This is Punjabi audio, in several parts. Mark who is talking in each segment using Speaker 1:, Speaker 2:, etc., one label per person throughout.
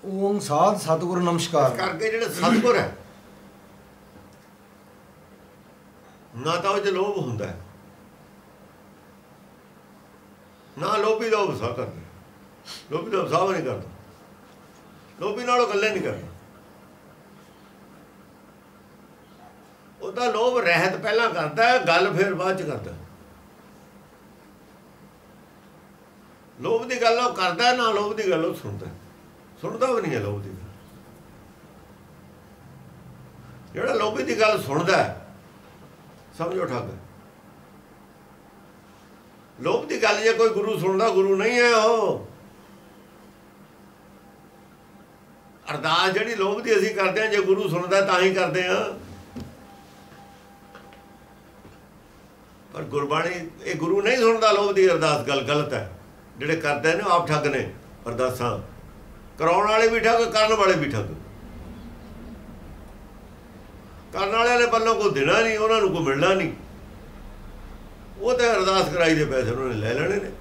Speaker 1: ਓਮ ਸਾਧ ਸਤਿਗੁਰੂ ਨਮਸਕਾਰ।
Speaker 2: ਇਸ ਕਰਕੇ ਜਿਹੜੇ ਸਤਿਗੁਰ ਹੈ ਨਾ ਤਾਂ ਉਹ 'ਚ ਲੋਭ ਹੁੰਦਾ ਹੈ, ਨਾ ਲੋਭੀ ਦਾ ਵਸਾ ਕਰਦਾ। ਲੋਭੀ ਦਾ ਵਸਾ ਨਹੀਂ ਕਰਦਾ, ਲੋਭੀ ਨਾਲੋਂ ਗੱਲੇ ਨਹੀਂ ਕਰਦਾ। ਉਹਦਾ ਲੋਭ ਰਹਿਤ ਪਹਿਲਾਂ ਕਰਦਾ ਹੈ, ਗੱਲ ਫਿਰ ਬਾਅਦ 'ਚ ਕਰਦਾ। ਲੋਭ ਦੀ ਗੱਲ ਉਹ ਕਰਦਾ, ਨਾ ਲੋਭ ਦੀ ਗੱਲ ਉਹ ਸੁਣਦਾ ਵੀ ਨਹੀਂ ਹੈ। ਲੋਭ ਦੀ ਗੱਲ, ਜਿਹੜਾ ਲੋਭੀ ਦੀ ਗੱਲ ਸੁਣਦਾ ਸਮਝੋ ਠੱਗ। ਲੋਭ ਦੀ ਗੱਲ ਜੇ ਕੋਈ ਗੁਰੂ ਸੁਣਦਾ, ਗੁਰੂ ਨਹੀਂ ਹੈ ਉਹ। ਅਰਦਾਸ ਜਿਹੜੀ ਲੋਭ ਦੀ ਅਸੀਂ ਕਰਦੇ ਹਾਂ, ਜੇ ਗੁਰੂ ਸੁਣਦਾ ਤਾਂ ਹੀ ਕਰਦੇ ਹਾਂ। ਪਰ ਗੁਰਬਾਣੀ ਇਹ ਗੁਰੂ ਨਹੀਂ ਸੁਣਦਾ ਲੋਭ ਦੀ ਅਰਦਾਸ। ਗੱਲ ਗਲਤ ਹੈ। ਜਿਹੜੇ ਕਰਦੇ ਨੇ ਆਪ ਠੱਗ ਨੇ। ਅਰਦਾਸਾਂ ਕਰਾਉਣ ਵਾਲੇ ਵੀ ਠੱਗ, ਕਰਨ ਵਾਲੇ ਵੀ ਠੱਗ। ਕਰਨ ਵਾਲਿਆਂ ਨੇ ਪੱਲੋਂ ਕੋਈ ਦੇਣਾ ਨਹੀਂ, ਉਹਨਾਂ ਨੂੰ ਕੋਈ ਮਿਲਣਾ ਨਹੀਂ। ਉਹ ਤਾਂ ਅਰਦਾਸ ਕਰਾਈ ਦੇ ਪੈਸੇ ਉਹਨਾਂ ਨੇ ਲੈ ਲੈਣੇ ਨੇ।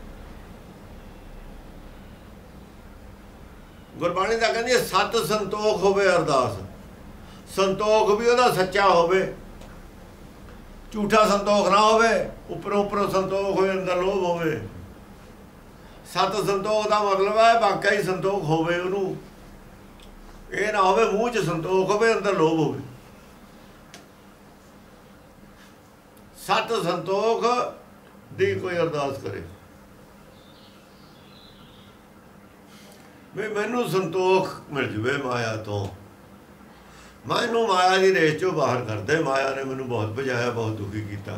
Speaker 2: ਗੁਰਬਾਣੀ ਦਾ ਕਹਿੰਦੀ ਸਤ ਸੰਤੋਖ ਹੋਵੇ ਅਰਦਾਸ। ਸੰਤੋਖ ਵੀ ਉਹਦਾ ਸੱਚਾ ਹੋਵੇ, ਝੂਠਾ ਸੰਤੋਖ ਨਾ ਹੋਵੇ। ਉੱਪਰੋਂ ਸੰਤੋਖ ਹੋਵੇ, ਅੰਦਰ ਲੋਭ ਹੋਵੇ। ਸਤ ਸੰਤੋਖ ਦਾ ਮਤਲਬ ਹੈ ਵਾਕਿਆ ਹੀ ਸੰਤੋਖ ਹੋਵੇ ਉਹਨੂੰ। ਇਹ ਨਾ ਹੋਵੇ ਮੂੰਹ 'ਚ ਸੰਤੋਖ ਹੋਵੇ, ਅੰਦਰ ਲੋਭ ਹੋਵੇ। ਸਤ ਸੰਤੋਖ ਦੀ ਕੋਈ ਅਰਦਾਸ ਕਰੇ ਵੀ ਮੈਨੂੰ ਸੰਤੋਖ ਮਿਲ ਜਵੇ ਮਾਇਆ ਤੋਂ, ਮੈਨੂੰ ਮਾਇਆ ਦੀ ਰੇਸ 'ਚੋਂ ਬਾਹਰ ਕਰ ਦੇ। ਮਾਇਆ ਨੇ ਮੈਨੂੰ ਬਹੁਤ ਭਜਾਇਆ, ਬਹੁਤ ਦੁਖੀ ਕੀਤਾ।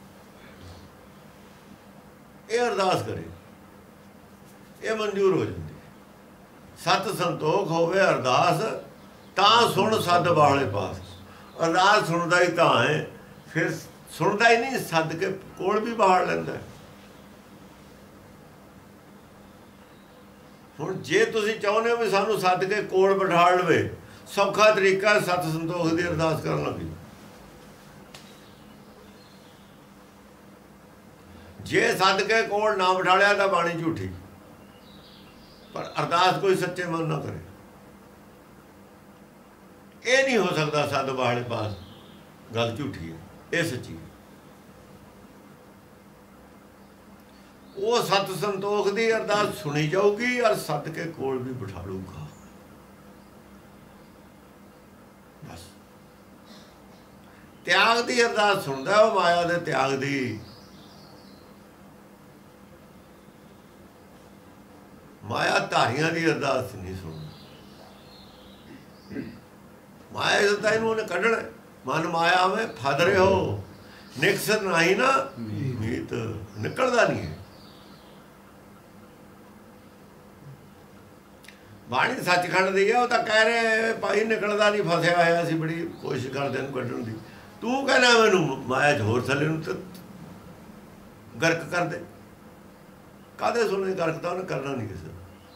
Speaker 2: ਇਹ ਅਰਦਾਸ ਕਰੇ, ਇਹ ਮਨਜ਼ੂਰ ਹੋ ਜਾਂਦੀ। ਸਤ ਸੰਤੋਖ ਹੋਵੇ ਅਰਦਾਸ, ਤਾਂ ਸੁਣ ਸੱਦ ਬਾਹਲੇ ਪਾਸ। ਅਰਦਾਸ ਸੁਣਦਾ ਹੀ ਤਾਂ ਹੈ, ਫਿਰ ਸੁਣਦਾ ਹੀ ਨਹੀਂ, ਸੱਦ ਕੇ ਕੋਲ ਵੀ ਬਾਹਰ ਲੈਂਦਾ। ਹੁਣ ਜੇ ਤੁਸੀਂ ਚਾਹੁੰਦੇ ਹੋ ਵੀ ਸਾਨੂੰ ਸੱਦ ਕੇ ਕੋਲ ਬਿਠਾ ਲਵੇ, ਸੌਖਾ ਤਰੀਕਾ ਸਤ ਸੰਤੋਖ ਦੀ ਅਰਦਾਸ ਕਰਨ ਲੱਗੀ। ਜੇ ਸੱਦ ਕੇ ਕੋਲ ਨਾ ਬਿਠਾ ਲਿਆ ਤਾਂ ਬਾਣੀ ਝੂਠੀ। ਪਰ ਅਰਦਾਸ ਕੋਈ ਸੱਚੇ ਮਨ ਨਾ ਕਰੇ। ਇਹ ਨਹੀਂ ਹੋ ਸਕਦਾ ਸੱਦ ਬਾਹਲੇ ਪਾਸ, ਗੱਲ ਝੂਠੀ ਹੈ, ਇਹ ਸੱਚੀ ਹੈ। ਉਹ ਸਤ ਸੰਤੋਖ ਦੀ ਅਰਦਾਸ ਸੁਣੀ ਜਾਊਗੀ ਔਰ ਸੱਦ ਕੇ ਕੋਲ ਵੀ ਬਿਠਾ ਲੂਗਾ। ਬਸ ਤਿਆਗ ਦੀ ਅਰਦਾਸ ਸੁਣਦਾ ਉਹ, ਮਾਇਆ ਦੇ ਤਿਆਗ ਦੀ। ਮਾਇਆ ਧਾਰੀਆਂ ਦੀ ਅਰਦਾਸ ਨਹੀਂ ਸੁਣਦਾ। ਮਾਇਆ ਤਾਂ ਇਹਨੂੰ ਉਹਨੇ ਕੱਢਣਾ। ਮਨ ਮਾਇਆ ਵਿੱਚ ਫਸ ਰਹੇ ਹੋ, ਨਿਕਸਰ ਨਹੀਂ ਨਾ ਮੀਤ, ਨਿਕਲਦਾ ਨਹੀਂ ਹੈ। ਬਾਣੀ ਸੱਚਖੰਡ ਦੀ ਹੈ, ਉਹ ਤਾਂ ਕਹਿ ਰਹੇ ਭਾਈ ਨਿਕਲਦਾ ਨਹੀਂ, ਫਸਿਆ ਹੋਇਆ। ਅਸੀਂ ਬੜੀ ਕੋਸ਼ਿਸ਼ ਕਰਦੇ ਇਹਨੂੰ ਕੱਢਣ ਦੀ। ਤੂੰ ਕਹਿਣਾ ਮੈਨੂੰ ਮਾਇਆ 'ਚ ਹੋਰ ਥੱਲੇ ਨੂੰ ਗਰਕ ਕਰ ਦੇ। ਕਾਹਦੇ ਸੁਣੇ ਗਰਕ ਤਾਂ ਉਹਨੇ ਕਰਨਾ ਨਹੀਂ ਕਿਸੇ।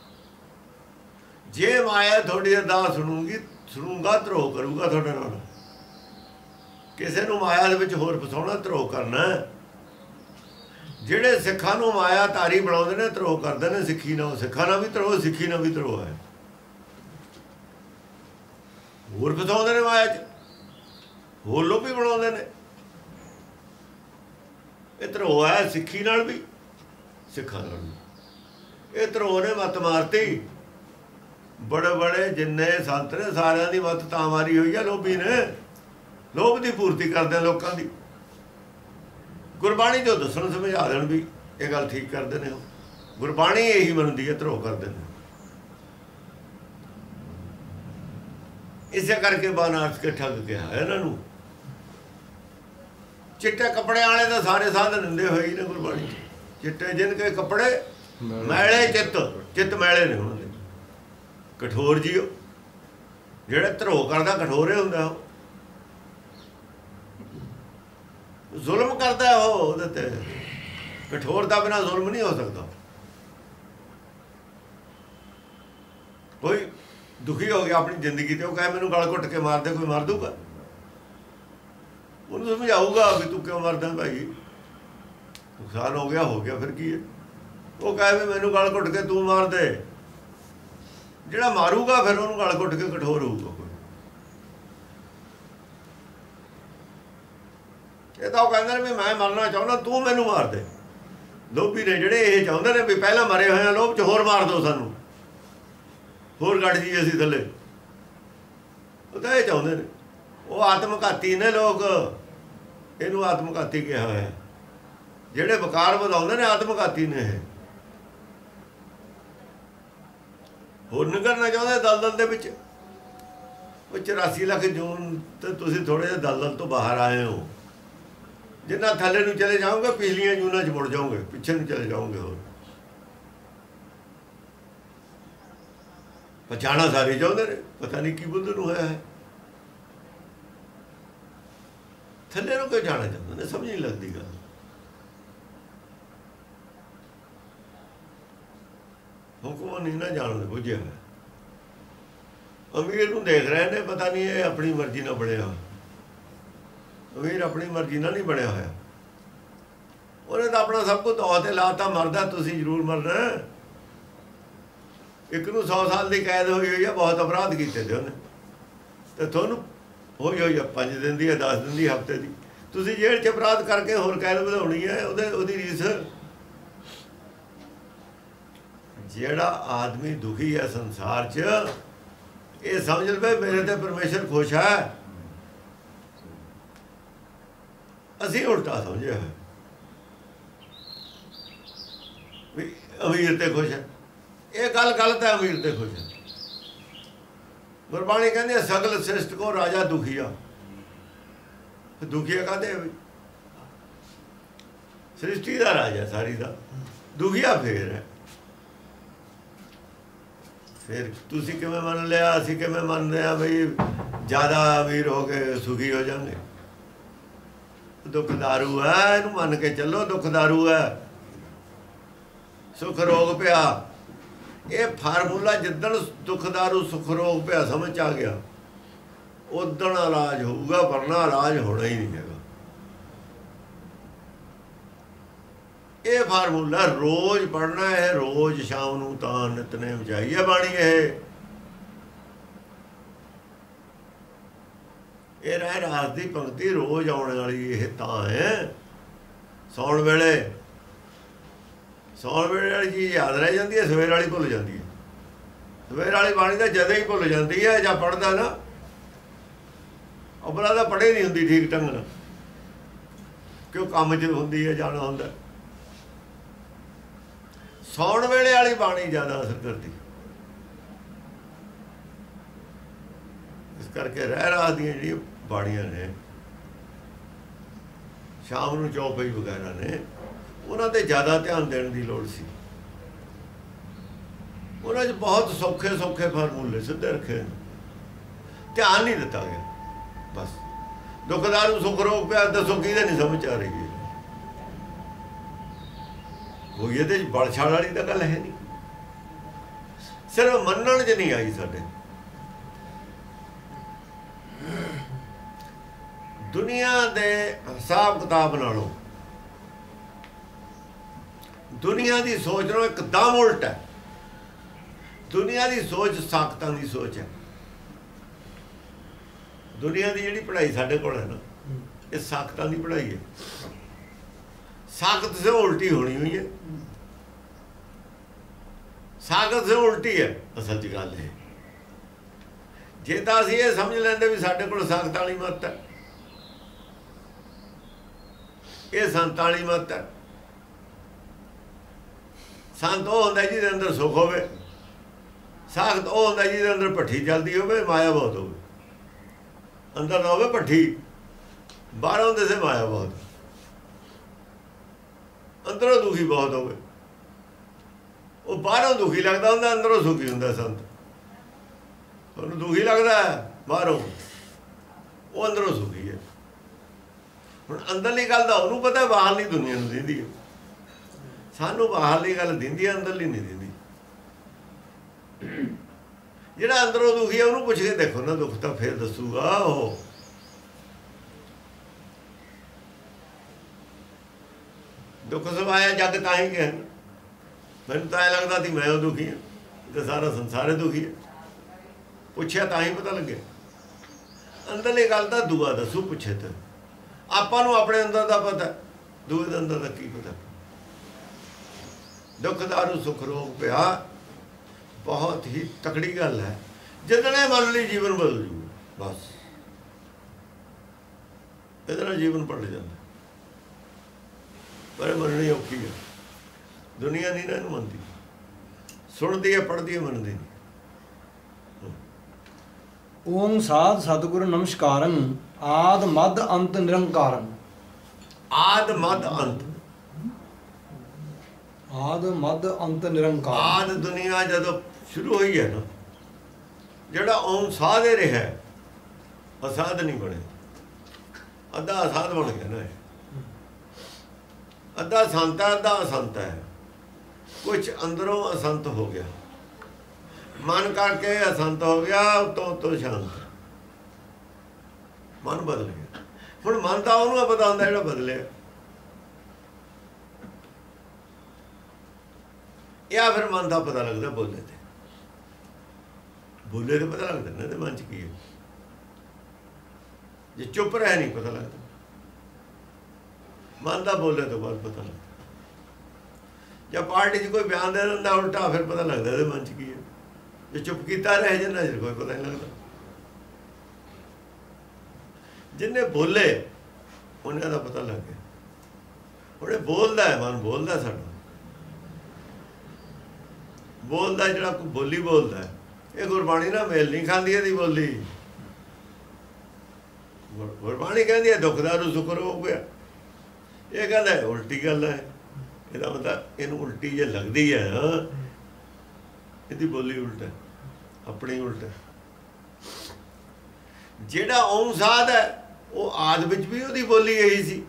Speaker 2: ਜੇ ਮਾਇਆ ਤੁਹਾਡੀ ਅਰਦਾਸ ਸੁਣੂਗਾ ਧਰੋਹ ਕਰੂਗਾ ਤੁਹਾਡੇ ਨਾਲ। ਕਿਸੇ ਨੂੰ ਮਾਇਆ ਦੇ ਵਿੱਚ ਹੋਰ ਫਸਾਉਣਾ, ਧਰੋਹ ਕਰਨਾ। ਜਿਹੜੇ ਸਿੱਖਾਂ ਨੂੰ ਮਾਇਆ ਧਾਰੀ ਬਣਾਉਂਦੇ ਨੇ, ਧਰੋਹ ਕਰਦੇ ਨੇ ਸਿੱਖੀ ਨਾਲ। ਸਿੱਖਾਂ ਨਾਲ ਵੀ ਧਰੋਹ, ਸਿੱਖੀ ਨਾਲ ਵੀ ਧਰੋਹ ਹੈ। ਹੋਰ ਫਸਾਉਂਦੇ ਨੇ ਮਾਇਆ 'ਚ, ਹੋਰ ਲੋਭੀ ਬਣਾਉਂਦੇ ਨੇ। ਇਹ ਧਰੋਹ ਹੈ ਸਿੱਖੀ ਨਾਲ ਵੀ, ਸਿੱਖਾਂ ਨਾਲ ਵੀ। ਇਹ ਧਰੋਹ ਨੇ ਮੱਤ ਮਾਰਤੀ। ਬੜੇ ਜਿੰਨੇ ਸੰਤ ਨੇ ਸਾਰਿਆਂ ਦੀ ਮੱਤ ਤਾਂ ਮਾਰੀ ਹੋਈ ਹੈ ਲੋਭੀ ਨੇ। ਲੋਭ ਦੀ ਪੂਰਤੀ ਕਰਦੇ ਲੋਕਾਂ ਦੀ। ਗੁਰਬਾਣੀ ਜੋ ਦੱਸਣ ਸਮਝਾ ਦੇਣ ਵੀ ਇਹ ਗੱਲ ਠੀਕ ਕਰਦੇ ਨੇ। ਉਹ ਗੁਰਬਾਣੀ ਇਹੀ ਮੰਨਦੀ ਹੈ, ਧਰੋਹ ਕਰਦੇ ਨੇ। ਇਸੇ ਕਰਕੇ ਬਾਨਾਰਸ ਕੇ ਠੱਗ ਕਿਹਾ ਇਹਨਾਂ ਨੂੰ। ਚਿੱਟੇ ਕੱਪੜੇ ਵਾਲੇ ਤਾਂ ਸਾਰੇ ਸਾਧ ਨਿੰਦੇ ਹੋਏ ਹੀ ਨੇ ਗੁਰਬਾਣੀ 'ਚ। ਚਿੱਟੇ ਜਿਨ ਕੇ ਕੱਪੜੇ ਮੈਲੇ ਚਿੱਤ ਮੈਲੇ ਨੇ ਉਹਨਾਂ ਦੇ। ਕਠੋਰ ਜੀਓ, ਜਿਹੜੇ ਧਰੋਹ ਕਰਦਾ ਕਠੋਰੇ ਹੁੰਦਾ। ਉਹ ਜ਼ੁਲਮ ਕਰਦਾ, ਉਹਦੇ ਤੇ ਕਠੋਰ ਦਾ ਬਿਨਾਂ ਜ਼ੁਲਮ ਨਹੀਂ ਹੋ ਸਕਦਾ। ਕੋਈ ਦੁਖੀ ਹੋ ਗਿਆ ਆਪਣੀ ਜ਼ਿੰਦਗੀ ਤੇ, ਉਹ ਕਹੇ ਮੈਨੂੰ ਗਲ ਘੁੱਟ ਕੇ ਮਾਰ ਦੇ, ਕੋਈ ਮਾਰ ਦੂਗਾ? ਉਹਨੂੰ ਸਮਝਾਊਗਾ ਵੀ ਤੂੰ ਕਿਉਂ ਮਰਦਾ ਭਾਈ, ਨੁਕਸਾਨ ਹੋ ਗਿਆ, ਫਿਰ ਕੀ ਹੈ। ਉਹ ਕਹੇ ਵੀ ਮੈਨੂੰ ਗਲ ਘੁੱਟ ਕੇ ਤੂੰ ਮਾਰ ਦੇ, ਜਿਹੜਾ ਮਾਰੂਗਾ ਫਿਰ ਉਹਨੂੰ ਗਲ ਘੁੱਟ ਕੇ ਕਠੋਰ ਹੋਊਗਾ ਕੋਈ। ਇਹ ਤਾਂ ਉਹ ਕਹਿੰਦੇ ਨੇ ਵੀ ਮੈਂ ਮਰਨਾ ਚਾਹੁੰਦਾ, ਤੂੰ ਮੈਨੂੰ ਮਾਰ ਦੇ। ਲੋਭੀ ਨੇ ਜਿਹੜੇ ਇਹ ਚਾਹੁੰਦੇ ਨੇ ਵੀ ਪਹਿਲਾਂ ਮਰੇ ਹੋਏ ਆ ਲੋਭ 'ਚ, ਹੋਰ ਮਾਰ ਦਿਓ ਸਾਨੂੰ, ਹੋਰ ਕੱਢ ਜੀ ਅਸੀਂ ਥੱਲੇ। ਉਹ ਤਾਂ ਇਹ ਚਾਹੁੰਦੇ ਨੇ। ਉਹ ਆਤਮਘਾਤੀ ਨੇ ਲੋਕ, ਇਹਨੂੰ ਆਤਮਘਾਤੀ ਕਿਹਾ ਹੋਇਆ। ਜਿਹੜੇ ਵਕਾਰ ਵਧਾਉਂਦੇ ਨੇ ਆਤਮਘਾਤੀ ਨੇ ਇਹ। ਹੋਰ ਨਹੀਂ ਕਰਨਾ ਚਾਹੁੰਦੇ ਦਲਦਲ ਦੇ ਵਿੱਚ। ਉਹ 84 ਲੱਖ ਜੂਨ ਤੇ ਤੁਸੀਂ ਥੋੜੇ ਜਿਹੇ ਦਲਦਲ ਤੋਂ ਬਾਹਰ ਆਏ ਹੋ। ਜਿੰਨਾ ਥੱਲੇ ਨੂੰ ਚਲੇ ਜਾਓਗੇ ਪਿਛਲੀਆਂ ਜੂਨਾਂ 'ਚ ਮੁੜ ਜਾਓਗੇ, ਪਿੱਛੇ ਨੂੰ ਚਲੇ ਜਾਓਗੇ। ਹੋਰ ਪਛਾਣਾ ਸਾਰੇ ਚਾਹੁੰਦੇ ਨੇ, ਪਤਾ ਨਹੀਂ ਕੀ ਬੁੱਧ ਨੂੰ ਹੋਇਆ ਹੈ। ਥੱਲੇ ਨੂੰ ਕਿਉਂ ਜਾਣਾ ਚਾਹੁੰਦੇ ਨੇ, ਸਮਝ ਨਹੀਂ ਲੱਗਦੀ ਗੱਲ। ਹੁਕਮ ਨਹੀਂ ਨਾ ਜਾਣਦੇ, ਬੁੱਝਿਆ ਹੋਇਆ। ਅਮੀਰ ਨੂੰ ਦੇਖ ਰਹੇ ਨੇ, ਪਤਾ ਨਹੀਂ ਇਹ ਆਪਣੀ ਮਰਜ਼ੀ ਨਾਲ ਬਣਿਆ। ਅਮੀਰ ਆਪਣੀ ਮਰਜ਼ੀ ਨਾਲ ਨਹੀਂ ਬਣਿਆ ਹੋਇਆ। ਉਹਨੇ ਤਾਂ ਆਪਣਾ ਸਭ ਕੁਝ ਤੌਰ 'ਤੇ ਲਾਤਾ, ਮਰਦਾ ਤੁਸੀਂ ਜ਼ਰੂਰ ਮਰਨਾ। ਇੱਕ ਨੂੰ 100 ਸਾਲ ਦੀ ਕੈਦ ਹੋਈ ਹੋਈ ਆ, ਬਹੁਤ ਅਪਰਾਧ ਕੀਤੇ ਤੇ ਉਹਨੇ, ਤੇ ਤੁਹਾਨੂੰ ਹੋਈ ਹੋਈ ਆ 5 ਦਿਨ ਦੀ, 10 ਦਿਨ ਦੀ, ਹਫ਼ਤੇ ਦੀ। ਤੁਸੀਂ ਜੇਲ੍ਹ 'ਚ ਅਪਰਾਧ ਕਰਕੇ ਹੋਰ ਕੈਦ ਵਧਾਉਣੀ ਹੈ, ਉਹਦੀ ਰੀਸ। ਜਿਹੜਾ ਆਦਮੀ ਦੁਖੀ ਹੈ ਸੰਸਾਰ 'ਚ, ਇਹ ਸਮਝ ਲਵੇ ਮੇਰੇ ਤੇ ਪਰਮੇਸ਼ਰ ਖੁਸ਼ ਹੈ। ਅਸੀਂ ਉਲਟਾ ਸਮਝਿਆ ਹੈ ਵੀ ਅਮੀਰ ਤੇ ਖੁਸ਼ ਹੈ। ਇਹ ਗੱਲ ਗਲਤ ਹੈ। ਅਮੀਰ ਤੇ ਖੁਸ਼ ਹੈ। ਗੁਰਬਾਣੀ ਕਹਿੰਦੀ ਹੈ ਸਗਲ ਸ੍ਰਿਸ਼ਟ ਕੋ ਰਾਜਾ ਦੁਖੀਆ। ਦੁਖੀਆ ਕਾਹਦੇ ਵੀ? ਸ੍ਰਿਸ਼ਟੀ ਦਾ ਰਾਜਾ ਸਾਰੀ ਦਾ, ਦੁਖੀਆ ਫੇਰ ਹੈ। ਫਿਰ ਤੁਸੀਂ ਕਿਵੇਂ ਮੰਨ ਲਿਆ, ਅਸੀਂ ਕਿਵੇਂ ਮੰਨਦੇ ਹਾਂ ਬਈ ਜ਼ਿਆਦਾ ਅਮੀਰ ਹੋ ਕੇ ਸੁਖੀ ਹੋ ਜਾਣਗੇ? ਦੁੱਖ ਦਾਰੂ ਹੈ, ਇਹਨੂੰ ਮੰਨ ਕੇ ਚੱਲੋ। ਦੁੱਖ ਦਾਰੂ ਹੈ, ਸੁਖ ਰੋਗ ਪਿਆ। ਇਹ ਫਾਰਮੂਲਾ ਜਿੱਦਣ ਦੁੱਖ ਦਾਰੂ ਸੁਖ ਰੋਗ ਪਿਆ ਸਮਝ ਆ ਗਿਆ, ਉਦਣ ਇਲਾਜ ਹੋਊਗਾ, ਵਰਨਾ ਇਲਾਜ ਹੋਣਾ ਹੀ ਨਹੀਂ ਹੈਗਾ। ਇਹ ਫਾਰਮੂਲਾ ਰੋਜ਼ ਪੜ੍ਹਨਾ ਹੈ, ਰੋਜ਼ ਸ਼ਾਮ ਨੂੰ ਤਾਂ ਨਿਤਨੇਮ ਚਾਹੀਏ ਬਾਣੀ। ਇਹ ਰਹਿ ਰਾਸ ਦੀ ਪੰਕਤੀ ਰੋਜ਼ ਆਉਣ ਵਾਲੀ ਇਹ ਤਾਂ ਹੈ। ਸੌਣ ਵੇਲੇ ਵਾਲੀ ਚੀਜ਼ ਯਾਦ ਰਹਿ ਜਾਂਦੀ ਹੈ, ਸਵੇਰ ਵਾਲੀ ਭੁੱਲ ਜਾਂਦੀ ਹੈ। ਸਵੇਰ ਵਾਲੀ ਬਾਣੀ ਤਾਂ ਜਦੇ ਹੀ ਭੁੱਲ ਜਾਂਦੀ ਹੈ ਜਾਂ ਪੜ੍ਹਦਾ ਨਾ। ਅਬਲਾ ਤਾਂ ਪੜ੍ਹੇ ਨਹੀਂ ਹੁੰਦੀ ਠੀਕ ਢੰਗ ਨਾਲ, ਕਿਉਂ ਕੰਮ 'ਚ ਹੁੰਦੀ ਹੈ, ਜਾਣਾ ਹੁੰਦਾ। ਸੌਣ ਵੇਲੇ ਵਾਲੀ ਬਾਣੀ ਜ਼ਿਆਦਾ ਅਸਰ ਕਰਦੀ। ਇਸ ਕਰਕੇ ਰਹਿ ਰਾਸ ਦੀਆਂ ਜਿਹੜੀਆਂ ਬਾਣੀਆਂ ਨੇ, ਸ਼ਾਮ ਨੂੰ ਚੌਪਈ ਵਗੈਰਾ ਨੇ, ਉਹਨਾਂ 'ਤੇ ਜ਼ਿਆਦਾ ਧਿਆਨ ਦੇਣ ਦੀ ਲੋੜ ਸੀ। ਉਹਨਾਂ 'ਚ ਬਹੁਤ ਸੌਖੇ ਸੌਖੇ ਫਾਰਮੂਲੇ ਸਿੱਧੇ ਰੱਖੇ, ਧਿਆਨ ਨਹੀਂ ਦਿੱਤਾ ਗਿਆ। ਬਸ ਦੁੱਖਦਾਰ ਨੂੰ ਸੁੱਖ ਰੋਗ ਪਿਆ, ਦੱਸੋ ਕਿਹਦੇ ਨਹੀਂ ਸਮਝ ਆ ਰਹੀ ਹੈ? ਕੋਈ ਇਹਦੇ 'ਚ ਬਲਛਾਲ ਵਾਲੀ ਤਾਂ ਗੱਲ ਹੈ ਨਹੀਂ। ਸਿਰਫ ਮੰਨਣ 'ਚ ਨਹੀਂ ਆਈ ਸਾਡੇ। ਦੁਨੀਆ ਦੇ ਹਿਸਾਬ ਕਿਤਾਬ ਨਾਲੋਂ ਦੁਨੀਆ ਦੀ ਸੋਚ ਨਾਲੋਂ ਇੱਕਦਮ ਉਲਟ ਹੈ। ਦੁਨੀਆ ਦੀ ਸੋਚ ਸਾਖਤਾਂ ਦੀ ਸੋਚ ਹੈ। ਦੁਨੀਆ ਦੀ ਜਿਹੜੀ ਪੜ੍ਹਾਈ ਸਾਡੇ ਕੋਲ ਹੈ ਨਾ, ਇਹ ਸਾਖਤਾਂ ਦੀ ਪੜ੍ਹਾਈ ਹੈ। ਸਾਖਤ ਸੇ ਉਲਟੀ ਹੋਣੀ ਹੋਈ ਹੈ। ਸਾਖਤ ਸੇ ਉਲਟੀ ਹੈ ਅਸਲ 'ਚ ਗੱਲ ਇਹ। ਜੇ ਤਾਂ ਅਸੀਂ ਇਹ ਸਮਝ ਲੈਂਦੇ ਵੀ ਸਾਡੇ ਕੋਲ ਸਾਖਤ ਵਾਲੀ ਮੱਤ ਹੈ, ਇਹ ਸੰਤ ਵਾਲੀ ਮੱਤ ਹੈ। ਸੰਤ ਉਹ ਹੁੰਦਾ ਜਿਹਦੇ ਅੰਦਰ ਸੁੱਖ ਹੋਵੇ, ਸਾਖਤ ਉਹ ਹੁੰਦਾ ਜਿਹਦੇ ਅੰਦਰ ਭੱਠੀ ਚੱਲਦੀ ਹੋਵੇ, ਮਾਇਆ ਬਹੁਤ ਹੋਵੇ। ਅੰਦਰ ਨਾ ਹੋਵੇ ਭੱਠੀ, ਬਾਹਰੋਂ ਦੇ ਸੇ ਮਾਇਆ ਬਹੁਤ, ਅੰਦਰੋਂ ਦੁਖੀ ਬਹੁਤ ਹੋਵੇ। ਉਹ ਬਾਹਰੋਂ ਦੁਖੀ ਲੱਗਦਾ ਹੁੰਦਾ, ਅੰਦਰੋਂ ਸੁਖੀ ਹੁੰਦਾ ਸੰਤ। ਉਹਨੂੰ ਦੁਖੀ ਲੱਗਦਾ ਬਾਹਰੋਂ, ਉਹ ਅੰਦਰੋਂ ਸੁਖੀ ਹੈ। ਹੁਣ ਅੰਦਰਲੀ ਗੱਲ ਦਾ ਉਹਨੂੰ ਪਤਾ, ਬਾਹਰਲੀ ਦੁਨੀਆ ਨੂੰ ਦਿੰਦੀ ਹੈ। ਸਾਨੂੰ ਬਾਹਰਲੀ ਗੱਲ ਦਿੰਦੀ ਹੈ, ਅੰਦਰਲੀ ਨਹੀਂ ਦਿੰਦੀ। ਜਿਹੜਾ ਅੰਦਰੋਂ ਦੁਖੀ ਹੈ ਉਹਨੂੰ ਪੁੱਛ ਕੇ ਦੇਖੋ ਨਾ, ਦੁੱਖ ਤਾਂ ਫਿਰ ਦੱਸੂਗਾ ਉਹ। ਦੁੱਖ ਸਵਾਇਆ ਜੱਗ ਤਾਂ ਹੀ ਗਿਆ। ਮੈਨੂੰ ਤਾਂ ਐਂ ਲੱਗਦਾ ਸੀ ਮੈਂ ਉਹ ਦੁਖੀ ਹਾਂ, तो सारा संसार दुखी है। पुछया तां ही पता लगे। अंदरली गल दा दुआ दसू पुछे तो आपां नूं अपने अंदर दा पता, दूए दे अंदर दा की पता। दुख दारू सुख रोग पिया बहुत ही तकड़ी गल है। जितने मन ली जीवन बदल जूगा बस, इतना जीवन पलट जाता। पर मननी औखी है, दुनिया नहीं ना इहनूं मनदी, सुनती है पढ़ती है मनदी नहीं।
Speaker 1: ओम साध सतगुरु नमस्कारं आद मद अंत निरंकारं।
Speaker 2: आद मद अंत,
Speaker 1: आद मद अंत निरंकार।
Speaker 2: आद दुनिया जदों शुरू हुई है ना, ਜਿਹੜਾ ओम साध ਰਿਹਾ असाध नहीं बने, अद्धा असाध बन गया ना। अद्धा संत है अद्धा असंत है। कुछ अंदरों असंत हो गया, मन करके असंत हो गया, तो शांत मन बदल गया। हुण मन तो उन्होंने पता होंदा जिहड़ा बदले, या फिर मन का पता लगता बोले ते, बोले तो पता लगता ना मन च की है। जे चुप रहे नहीं पता लगता, मन का बोले तो बाद पता लगता। जब पार्टी च कोई बयान दे दिंदा उल्टा फिर पता लगता है मन च की है। जो चुप किया रहे जिन्ना चिर कोई पता नहीं लगता। जिन्हें बोले उन्हें का पता लग गया। उन्हें बोलता है मन, बोलता साडा बोलता जिहड़ा कोई बोली बोलता है। ये गुरबाणी ना मेल नहीं खाती है बोली। गुरबाणी कहती है दुख दारू सुख रोग गया, ये गल है उल्टी गल है। ਇਹਦਾ मतलब ਇਹਨੂੰ उल्टी जे लगती है हाँ, ਇਹਦੀ बोली उल्ट है, अपनी उल्ट है। ਜਿਹੜਾ ओम साध है वो आद विच भी ਉਹਦੀ बोली यही सी।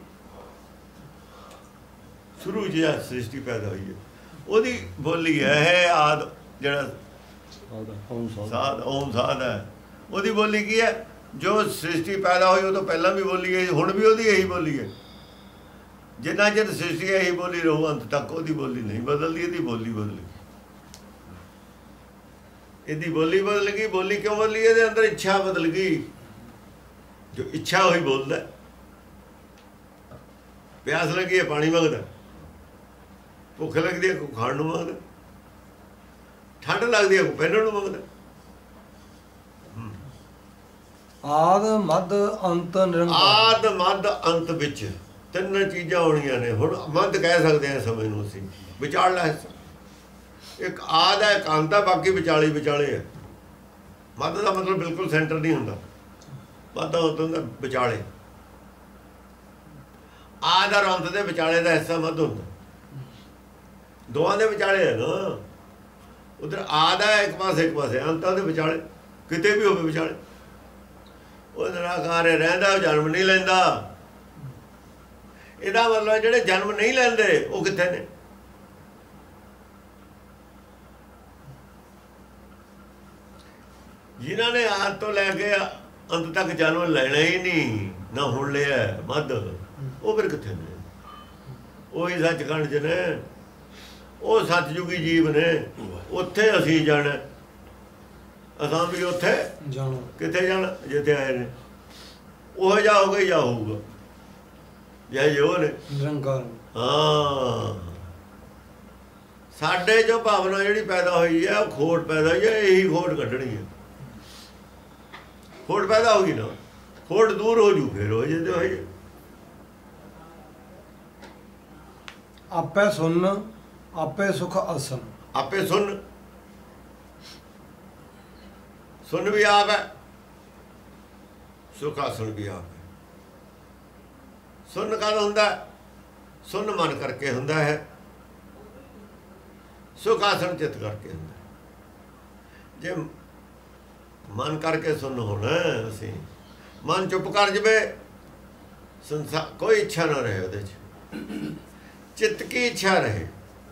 Speaker 2: शुरू जिहा सृष्टि पैदा हुई है ਉਹਦੀ बोली है आद, ਜਿਹੜਾ साध ओम साध है ਉਹਦੀ बोली की है। जो सृष्टि पैदा हुई वो तो पहला भी बोली है, हुण भी ਉਹਦੀ यही बोली है। जिन्ना चिर सृष्टि यही बोली रहू अंत तक ਉਹਦੀ बोली नहीं बदलती, ਇਹਦੀ बोली बदल गई। ਇਹਦੀ बोली बदल गई। बोली क्यों बदली? ਇਹਦੇ अंदर इच्छा बदल गई। जो इच्छा हुई बोलता, प्यास लगी है पानी मंगता, भुख लगती है कोई खाण नूं मंगता, ठंड लगती है कोई पहनण नूं मंगता।
Speaker 1: आद मद अंत निरंकार।
Speaker 2: आद मद अंत विच ਤਿੰਨ ਚੀਜ਼ਾਂ ਹੋਣੀਆਂ ਨੇ। ਹੁਣ ਮੱਧ ਕਹਿ ਸਕਦੇ ਹਾਂ ਸਮੇਂ ਨੂੰ ਅਸੀਂ, ਵਿਚਾਲਾ ਹਿੱਸਾ। ਇੱਕ ਆਦ ਹੈ, ਇੱਕ ਅੰਤ ਹੈ, ਬਾਕੀ ਵਿਚਾਲੇ ਹੈ। ਮੱਧ ਦਾ ਮਤਲਬ ਬਿਲਕੁਲ ਸੈਂਟਰ ਨਹੀਂ ਹੁੰਦਾ, ਮੱਧ ਹੁੰਦਾ ਵਿਚਾਲੇ। ਆਦ ਔਰ ਅੰਤ ਦੇ ਵਿਚਾਲੇ ਦਾ ਹਿੱਸਾ ਮੱਧ ਹੁੰਦਾ। ਦੋਵਾਂ ਦੇ ਵਿਚਾਲੇ ਹੈ ਨਾ। ਉਧਰ ਆਦ ਹੈ ਇੱਕ ਪਾਸੇ ਅੰਤ ਉਹਦੇ ਵਿਚਾਲੇ, ਕਿਤੇ ਵੀ ਹੋਵੇ ਵਿਚਾਲੇ। ਉਹ ਨਿਰਾਕਾਰ ਰਹਿੰਦਾ, ਉਹ ਜਨਮ ਨਹੀਂ ਲੈਂਦਾ। ਇਹਦਾ ਮਤਲਬ ਜਿਹੜੇ ਜਨਮ ਨਹੀਂ ਲੈਂਦੇ ਉਹ ਕਿੱਥੇ ਨੇ? ਜਿਨ੍ਹਾਂ ਨੇ ਆਦ ਤੋਂ ਲੈ ਕੇ ਅੰਤ ਤੱਕ ਜਨਮ ਲੈਣਾ ਹੀ ਨਹੀਂ, ਨਾ ਹੁਣ ਲਿਆ ਮੱਧ, ਉਹ ਫਿਰ ਕਿੱਥੇ ਨੇ? ਉਹੀ ਸੱਚਖੰਡ 'ਚ ਨੇ, ਉਹ ਸਤਿਯੁਗੀ ਜੀਵ ਨੇ। ਉੱਥੇ ਅਸੀਂ ਜਾਣਾ, ਅਸਾਂ ਵੀ ਉੱਥੇ
Speaker 1: ਜਾਣਾ।
Speaker 2: ਕਿੱਥੇ ਜਾਣਾ? ਜਿੱਥੇ ਆਏ ਨੇ ਉਹ ਜਾ ਹੋ ਗਈ, ਜਾ ਹੋਊਗਾ ਜੈ ਜੋ ਨੇ
Speaker 1: ਨਿਰੰਕਾਰ।
Speaker 2: ਹਾਂ, ਸਾਡੇ ਜੋ ਭਾਵਨਾ ਜਿਹੜੀ ਪੈਦਾ ਹੋਈ ਹੈ, ਉਹ ਖੋਟ ਪੈਦਾ ਹੋਈ ਹੈ। ਇਹੀ ਖੋਟ ਕੱਢਣੀ ਹੈ। ਖੋਟ ਪੈਦਾ ਹੋ ਗਈ ਨਾ, ਖੋਟ ਦੂਰ ਹੋ ਜੂ, ਫਿਰ ਹੋ ਜਾਂਦੇ ਹੋਏ।
Speaker 1: ਆਪੇ ਸੁਨ ਆਪੇ ਸੁਖ ਆਸਨ।
Speaker 2: ਆਪੇ ਸੁਣ, ਸੁਣ ਵੀ ਆਪ ਹੈ, ਸੁਖ ਆਸਣ ਵੀ ਆਪ ਹੈ। ਸੁਣ ਕਦ ਹੁੰਦਾ? ਸੁਣ ਮਨ ਕਰਕੇ ਹੁੰਦਾ ਹੈ, ਸੁਖ ਆਸਣ ਚਿੱਤ ਕਰਕੇ ਹੁੰਦਾ। ਜੇ ਮਨ ਕਰਕੇ ਸੁਣ ਹੋਣਾ, ਅਸੀਂ ਮਨ ਚੁੱਪ ਕਰ ਜਵੇ, ਸੰਸਾਰ ਕੋਈ ਇੱਛਾ ਨਾ ਰਹੇ ਉਹਦੇ 'ਚ, ਚਿੱਤ ਕੀ ਇੱਛਾ ਰਹੇ।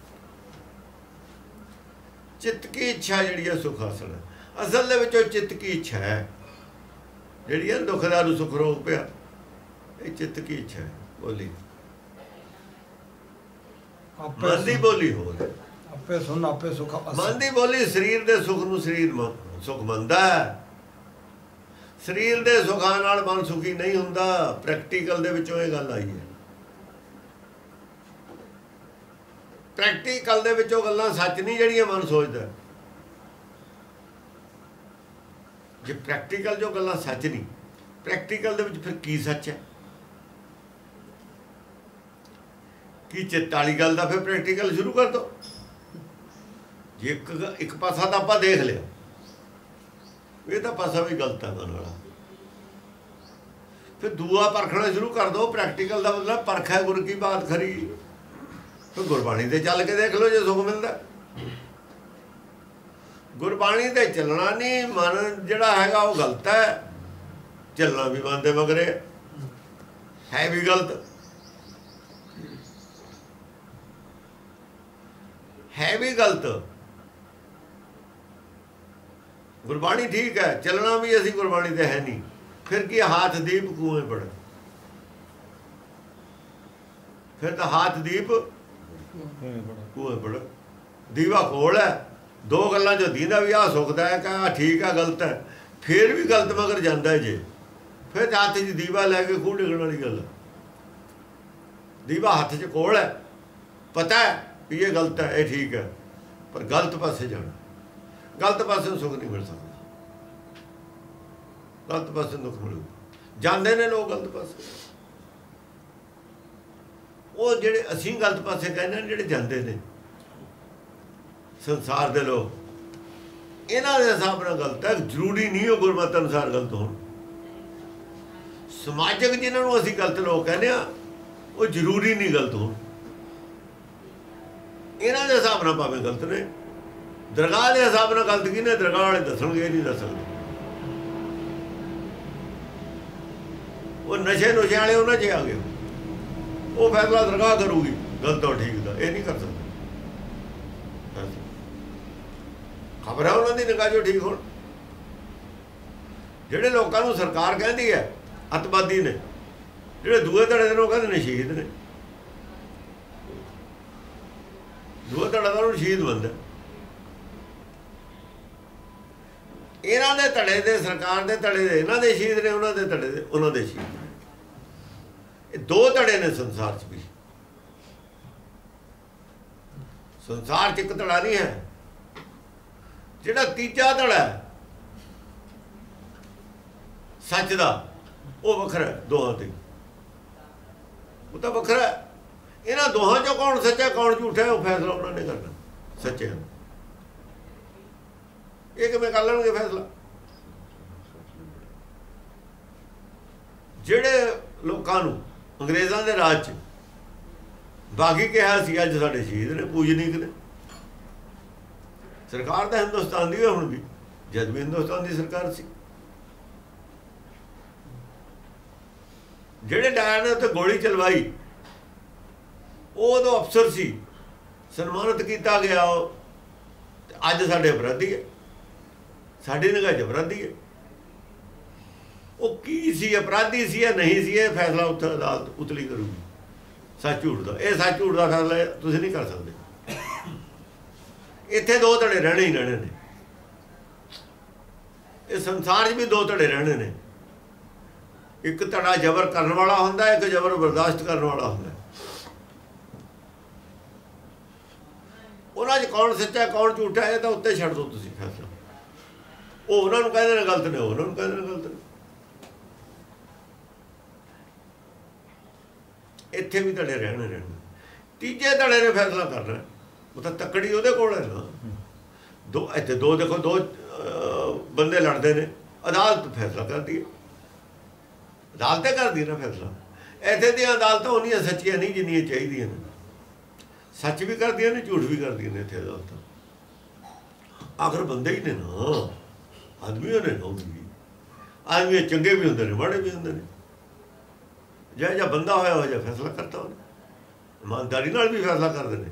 Speaker 2: ਚਿੱਤ ਕੀ ਇੱਛਾ ਜਿਹੜੀ ਹੈ ਸੁਖ ਆਸਣ ਹੈ। ਅਸਲ ਦੇ ਵਿੱਚ ਉਹ ਚਿੱਤ ਕੀ ਇੱਛਾ ਹੈ ਜਿਹੜੀ ਹੈ ਦੁੱਖ ਦਾ ਨੂੰ ਸੁਖ ਰੋਗ ਪਿਆ, ਇਹ ਚਿੱਤ ਕੀ ਇੱਛਾ ਹੈ। ਬੋਲੀ ਮਨ ਦੀ ਬੋਲੀ ਹੋਰ,
Speaker 1: ਆਪੇ ਸੁਣ ਆਪੇ ਸੁਖ
Speaker 2: ਮਨ ਦੀ ਬੋਲੀ ਸਰੀਰ ਦੇ ਸੁਖ ਨੂੰ ਸਰੀਰ ਸੁਖ ਮੰਨਦਾ ਹੈ। ਸਰੀਰ ਦੇ ਸੁਖਾਂ ਨਾਲ ਮਨ ਸੁਖੀ ਨਹੀਂ ਹੁੰਦਾ। ਪ੍ਰੈਕਟੀਕਲ ਦੇ ਵਿੱਚੋਂ ਇਹ ਗੱਲ ਆਈ ਹੈ। ਪ੍ਰੈਕਟੀਕਲ ਦੇ ਵਿੱਚੋਂ ਗੱਲਾਂ ਸੱਚ ਨਹੀਂ ਜਿਹੜੀਆਂ ਮਨ ਸੋਚਦਾ। ਜੇ ਪ੍ਰੈਕਟੀਕਲ ਜੋ ਗੱਲਾਂ ਸੱਚ ਨਹੀਂ, ਪ੍ਰੈਕਟੀਕਲ ਦੇ ਵਿੱਚ ਫਿਰ ਕੀ ਸੱਚ ਹੈ? ਕੀ ਚਿੱਤ ਵਾਲੀ ਗੱਲ ਦਾ ਫਿਰ ਪ੍ਰੈਕਟੀਕਲ ਸ਼ੁਰੂ ਕਰ ਦੋ। ਜੇ ਇੱਕ ਪਾਸਾ ਤਾਂ ਆਪਾਂ ਦੇਖ ਲਿਆ, ਇਹ ਤਾਂ ਪਾਸਾ ਵੀ ਗਲਤ ਹੈ ਮਨ ਵਾਲਾ, ਫਿਰ ਦੂਆ ਪਰਖਣਾ ਸ਼ੁਰੂ ਕਰ ਦੋ। ਪ੍ਰੈਕਟੀਕਲ ਦਾ ਮਤਲਬ ਪਰਖ ਹੈ ਗੁਰ ਕੀ ਬਾਤ ਖਰੀ। ਫਿਰ ਗੁਰਬਾਣੀ ਤੇ ਚੱਲ ਕੇ ਦੇਖ ਲਓ ਜੇ ਸੁਖ ਮਿਲਦਾ। ਗੁਰਬਾਣੀ ਤੇ ਚੱਲਣਾ ਨਹੀਂ, ਮਨ ਜਿਹੜਾ ਹੈਗਾ ਉਹ ਗਲਤ ਹੈ। ਚੱਲਣਾ ਵੀ ਮਨ ਦੇ ਮਗਰੇ ਹੈ ਵੀ ਗਲਤ, ਹੈ ਵੀ ਗਲਤ। ਗੁਰਬਾਣੀ ਠੀਕ ਹੈ, ਚੱਲਣਾ ਵੀ ਅਸੀਂ ਗੁਰਬਾਣੀ ਤੇ ਹੈ ਨਹੀਂ। ਫਿਰ ਕੀ ਹੱਥ ਦੀਪ ਕੂਏ ਪੜ, ਫਿਰ ਤਾਂ ਹੱਥ ਦੀਪ ਕੂਏ ਪੜ। ਦੀਵਾ ਕੋਲ ਹੈ, ਦੋ ਗੱਲਾਂ ਜੋ ਦੀਦਾ ਵੀ ਆਹ ਸੁਖਦਾ ਹੈ ਕਿ ਆਹ ਠੀਕ ਹੈ ਗਲਤ ਹੈ, ਫਿਰ ਵੀ ਗਲਤ ਮਗਰ ਜਾਂਦਾ ਜੇ। ਫਿਰ ਹੱਥ 'ਚ ਦੀਵਾ ਲੈ ਕੇ ਖੂਹ ਡਿੱਗਣ ਵਾਲੀ ਗੱਲ। ਦੀਵਾ ਹੱਥ 'ਚ ਕੋਲ ਹੈ, ਪਤਾ ਹੈ ਵੀ ਇਹ ਗਲਤ ਹੈ, ਇਹ ਠੀਕ ਹੈ, ਪਰ ਗਲਤ ਪਾਸੇ ਜਾਣਾ। ਗਲਤ ਪਾਸੇ ਸੁੱਖ ਨਹੀਂ ਮਿਲ ਸਕਦਾ। ਗਲਤ ਪਾਸੇ ਦੁੱਖ ਮਿਲੂ। ਜਾਂਦੇ ਨੇ ਲੋਕ ਗਲਤ ਪਾਸੇ। ਉਹ ਜਿਹੜੇ ਅਸੀਂ ਗਲਤ ਪਾਸੇ ਕਹਿੰਦੇ ਨੇ, ਜਿਹੜੇ ਜਾਂਦੇ ਨੇ ਸੰਸਾਰ ਦੇ ਲੋਕ, ਇਹਨਾਂ ਦੇ ਹਿਸਾਬ ਨਾਲ ਗਲਤ ਹੈ। ਜ਼ਰੂਰੀ ਨਹੀਂ ਉਹ ਗੁਰਮਤਿ ਅਨੁਸਾਰ ਗਲਤ ਹੋਣ। ਸਮਾਜਿਕ ਜਿਹਨਾਂ ਨੂੰ ਅਸੀਂ ਗਲਤ ਲੋਕ ਕਹਿੰਦੇ ਆ, ਉਹ ਜ਼ਰੂਰੀ ਨਹੀਂ ਗਲਤ ਹੋਣ। ਇਹਨਾਂ ਦੇ ਹਿਸਾਬ ਨਾਲ ਭਾਵੇਂ ਗਲਤ ਨੇ। ਦਰਗਾਹ ਦੇ ਹਿਸਾਬ ਨਾਲ ਗਲਤ ਕੀ ਨੇ, ਦਰਗਾਹ ਵਾਲੇ ਦੱਸਣਗੇ, ਇਹ ਨਹੀਂ ਦੱਸ ਸਕਦੇ। ਉਹ ਨਸ਼ੇ ਵਾਲੇ ਉਹਨਾਂ 'ਚ ਆ ਗਏ, ਉਹ ਫੈਸਲਾ ਦਰਗਾਹ ਕਰੂਗੀ ਗਲਤ ਔਰ ਠੀਕ ਦਾ, ਇਹ ਨਹੀਂ ਕਰ ਸਕਦੇ। ਖਬਰ ਹੈ ਉਹਨਾਂ ਦੀ ਨਿਗਾਹ 'ਚੋਂ ਠੀਕ ਹੋਣ। ਜਿਹੜੇ ਲੋਕਾਂ ਨੂੰ ਸਰਕਾਰ ਕਹਿੰਦੀ ਹੈ ਅੱਤਵਾਦੀ ਨੇ, ਜਿਹੜੇ ਦੂਏ ਧੜੇ ਦੇ ਲੋਕ ਕਹਿੰਦੇ ਨੇ ਸ਼ਹੀਦ ਨੇ, ਦੂਏ ਧੜਾ ਦਾ ਉਹਨੂੰ ਸ਼ਹੀਦ ਬੰਦਾ। ਇਹਨਾਂ ਦੇ ਧੜੇ ਦੇ, ਸਰਕਾਰ ਦੇ ਧੜੇ ਦੇ ਇਹਨਾਂ ਦੇ ਸ਼ਹੀਦ ਨੇ, ਉਹਨਾਂ ਦੇ ਧੜੇ ਦੇ ਉਹਨਾਂ ਦੇ ਸ਼ਹੀਦ ਨੇ। ਇਹ ਦੋ ਧੜੇ ਨੇ ਸੰਸਾਰ 'ਚ ਵੀ। ਸੰਸਾਰ 'ਚ ਇੱਕ ਧੜਾ ਨਹੀਂ ਹੈ। ਜਿਹੜਾ ਤੀਜਾ ਧੜਾ ਸੱਚ ਦਾ, ਉਹ ਵੱਖਰਾ ਦੋਹਾਂ ਤੇ, ਉਹ ਤਾਂ ਵੱਖਰਾ। ਇਹਨਾਂ ਦੋਹਾਂ 'ਚੋਂ ਕੌਣ ਸੱਚਾ ਕੌਣ ਝੂਠਾ, ਉਹ ਫੈਸਲਾ ਉਹਨਾਂ ਨੇ ਕਰਨਾ। ਸੱਚੇ ਇਹ ਕਿਵੇਂ ਕਰ ਲੈਣਗੇ ਫੈਸਲਾ? ਜਿਹੜੇ ਲੋਕਾਂ ਨੂੰ ਅੰਗਰੇਜ਼ਾਂ ਦੇ ਰਾਜ 'ਚ ਬਾਗੀ ਕਿਹਾ ਸੀ, ਅੱਜ ਸਾਡੇ ਸ਼ਹੀਦ ਨੇ, ਪੂਜਨੀਕ ਨੇ। ਸਰਕਾਰ ਤਾਂ ਹਿੰਦੁਸਤਾਨ ਦੀ ਹੈ ਹੁਣ ਵੀ, ਜਦ ਵੀ ਹਿੰਦੁਸਤਾਨ ਦੀ ਸਰਕਾਰ ਸੀ। ਜਿਹੜੇ ਡਾਇਰ ਨੇ ਉੱਤੇ ਗੋਲੀ ਚਲਵਾਈ, ਉਹ ਉਦੋਂ ਅਫਸਰ ਸੀ, ਸਨਮਾਨਿਤ ਕੀਤਾ ਗਿਆ। ਅੱਜ ਸਾਡੇ ਅਪਰਾਧੀ ਹੈ, ਸਾਡੀ ਨਿਗਾਹ 'ਚ ਅਪਰਾਧੀ ਹੈ। ਉਹ ਕੀ ਸੀ, ਅਪਰਾਧੀ ਸੀ ਜਾਂ ਨਹੀਂ ਸੀ, ਇਹ ਫੈਸਲਾ ਉੱਥੇ ਅਦਾਲਤ ਉਤਲੀ ਕਰੂਗੀ ਸੱਚ ਝੂਠ ਦਾ। ਇਹ ਸੱਚ ਝੂਠ ਦਾ ਫੈਸਲਾ ਤੁਸੀਂ ਨਹੀਂ ਕਰ ਸਕਦੇ। ਇੱਥੇ ਦੋ ਧੜੇ ਰਹਿਣੇ ਹੀ ਰਹਿਣੇ ਨੇ। ਇਹ ਸੰਸਾਰ 'ਚ ਵੀ ਦੋ ਧੜੇ ਰਹਿਣੇ ਨੇ। ਇੱਕ ਧੜਾ ਜ਼ਬਰ ਕਰਨ ਵਾਲਾ ਹੁੰਦਾ, ਇੱਕ ਜ਼ਬਰ ਬਰਦਾਸ਼ਤ ਕਰਨ ਵਾਲਾ ਹੁੰਦਾ। ਉਹਨਾਂ 'ਚ ਕੌਣ ਸੱਚਾ ਕੌਣ ਝੂਠਾ, ਇਹ ਤਾਂ ਉੱਤੇ ਛੱਡ ਦਿਓ ਤੁਸੀਂ ਫੈਸਲਾ। ਉਹ ਉਹਨਾਂ ਨੂੰ ਕਹਿੰਦੇ ਨੇ ਗਲਤ ਨੇ, ਉਹਨਾਂ ਨੂੰ ਕਹਿੰਦੇ ਨੇ ਗਲਤ ਨੇ। ਇੱਥੇ ਵੀ ਧੜੇ ਰਹਿਣੇ। ਤੀਜੇ ਧੜੇ ਨੇ ਫੈਸਲਾ ਕਰਨਾ, ਉਹ ਤਾਂ ਤੱਕੜੀ ਉਹਦੇ ਕੋਲ ਹੈ ਨਾ। ਦੋ ਇੱਥੇ ਦੋ ਦੇਖੋ, ਦੋ ਬੰਦੇ ਲੜਦੇ ਨੇ, ਅਦਾਲਤ ਫੈਸਲਾ ਕਰਦੀ ਹੈ। ਅਦਾਲਤ ਕਰਦੀ ਨਾ ਫੈਸਲਾ। ਇੱਥੇ ਦੀਆਂ ਅਦਾਲਤਾਂ ਉਨੀਆਂ ਸੱਚੀਆਂ ਨਹੀਂ ਜਿੰਨੀਆਂ ਚਾਹੀਦੀਆਂ ਨੇ। ਸੱਚ ਵੀ ਕਰਦੀਆਂ ਨੇ, ਝੂਠ ਵੀ ਕਰਦੀਆਂ ਨੇ ਇੱਥੇ ਅਦਾਲਤਾਂ। ਆਖਰ ਬੰਦੇ ਹੀ ਨੇ ਨਾ, ਆਦਮੀ ਨੇ ਨਾ। ਆਦਮੀ ਚੰਗੇ ਵੀ ਹੁੰਦੇ ਨੇ, ਮਾੜੇ ਵੀ ਹੁੰਦੇ ਨੇ। ਜਿਹੜਾ ਜਿਹਾ ਬੰਦਾ ਹੋਇਆ ਹੋ ਜਾ ਫੈਸਲਾ ਕਰਤਾ ਉਹਨੇ। ਇਮਾਨਦਾਰੀ ਨਾਲ ਵੀ ਫੈਸਲਾ ਕਰਦੇ ਨੇ।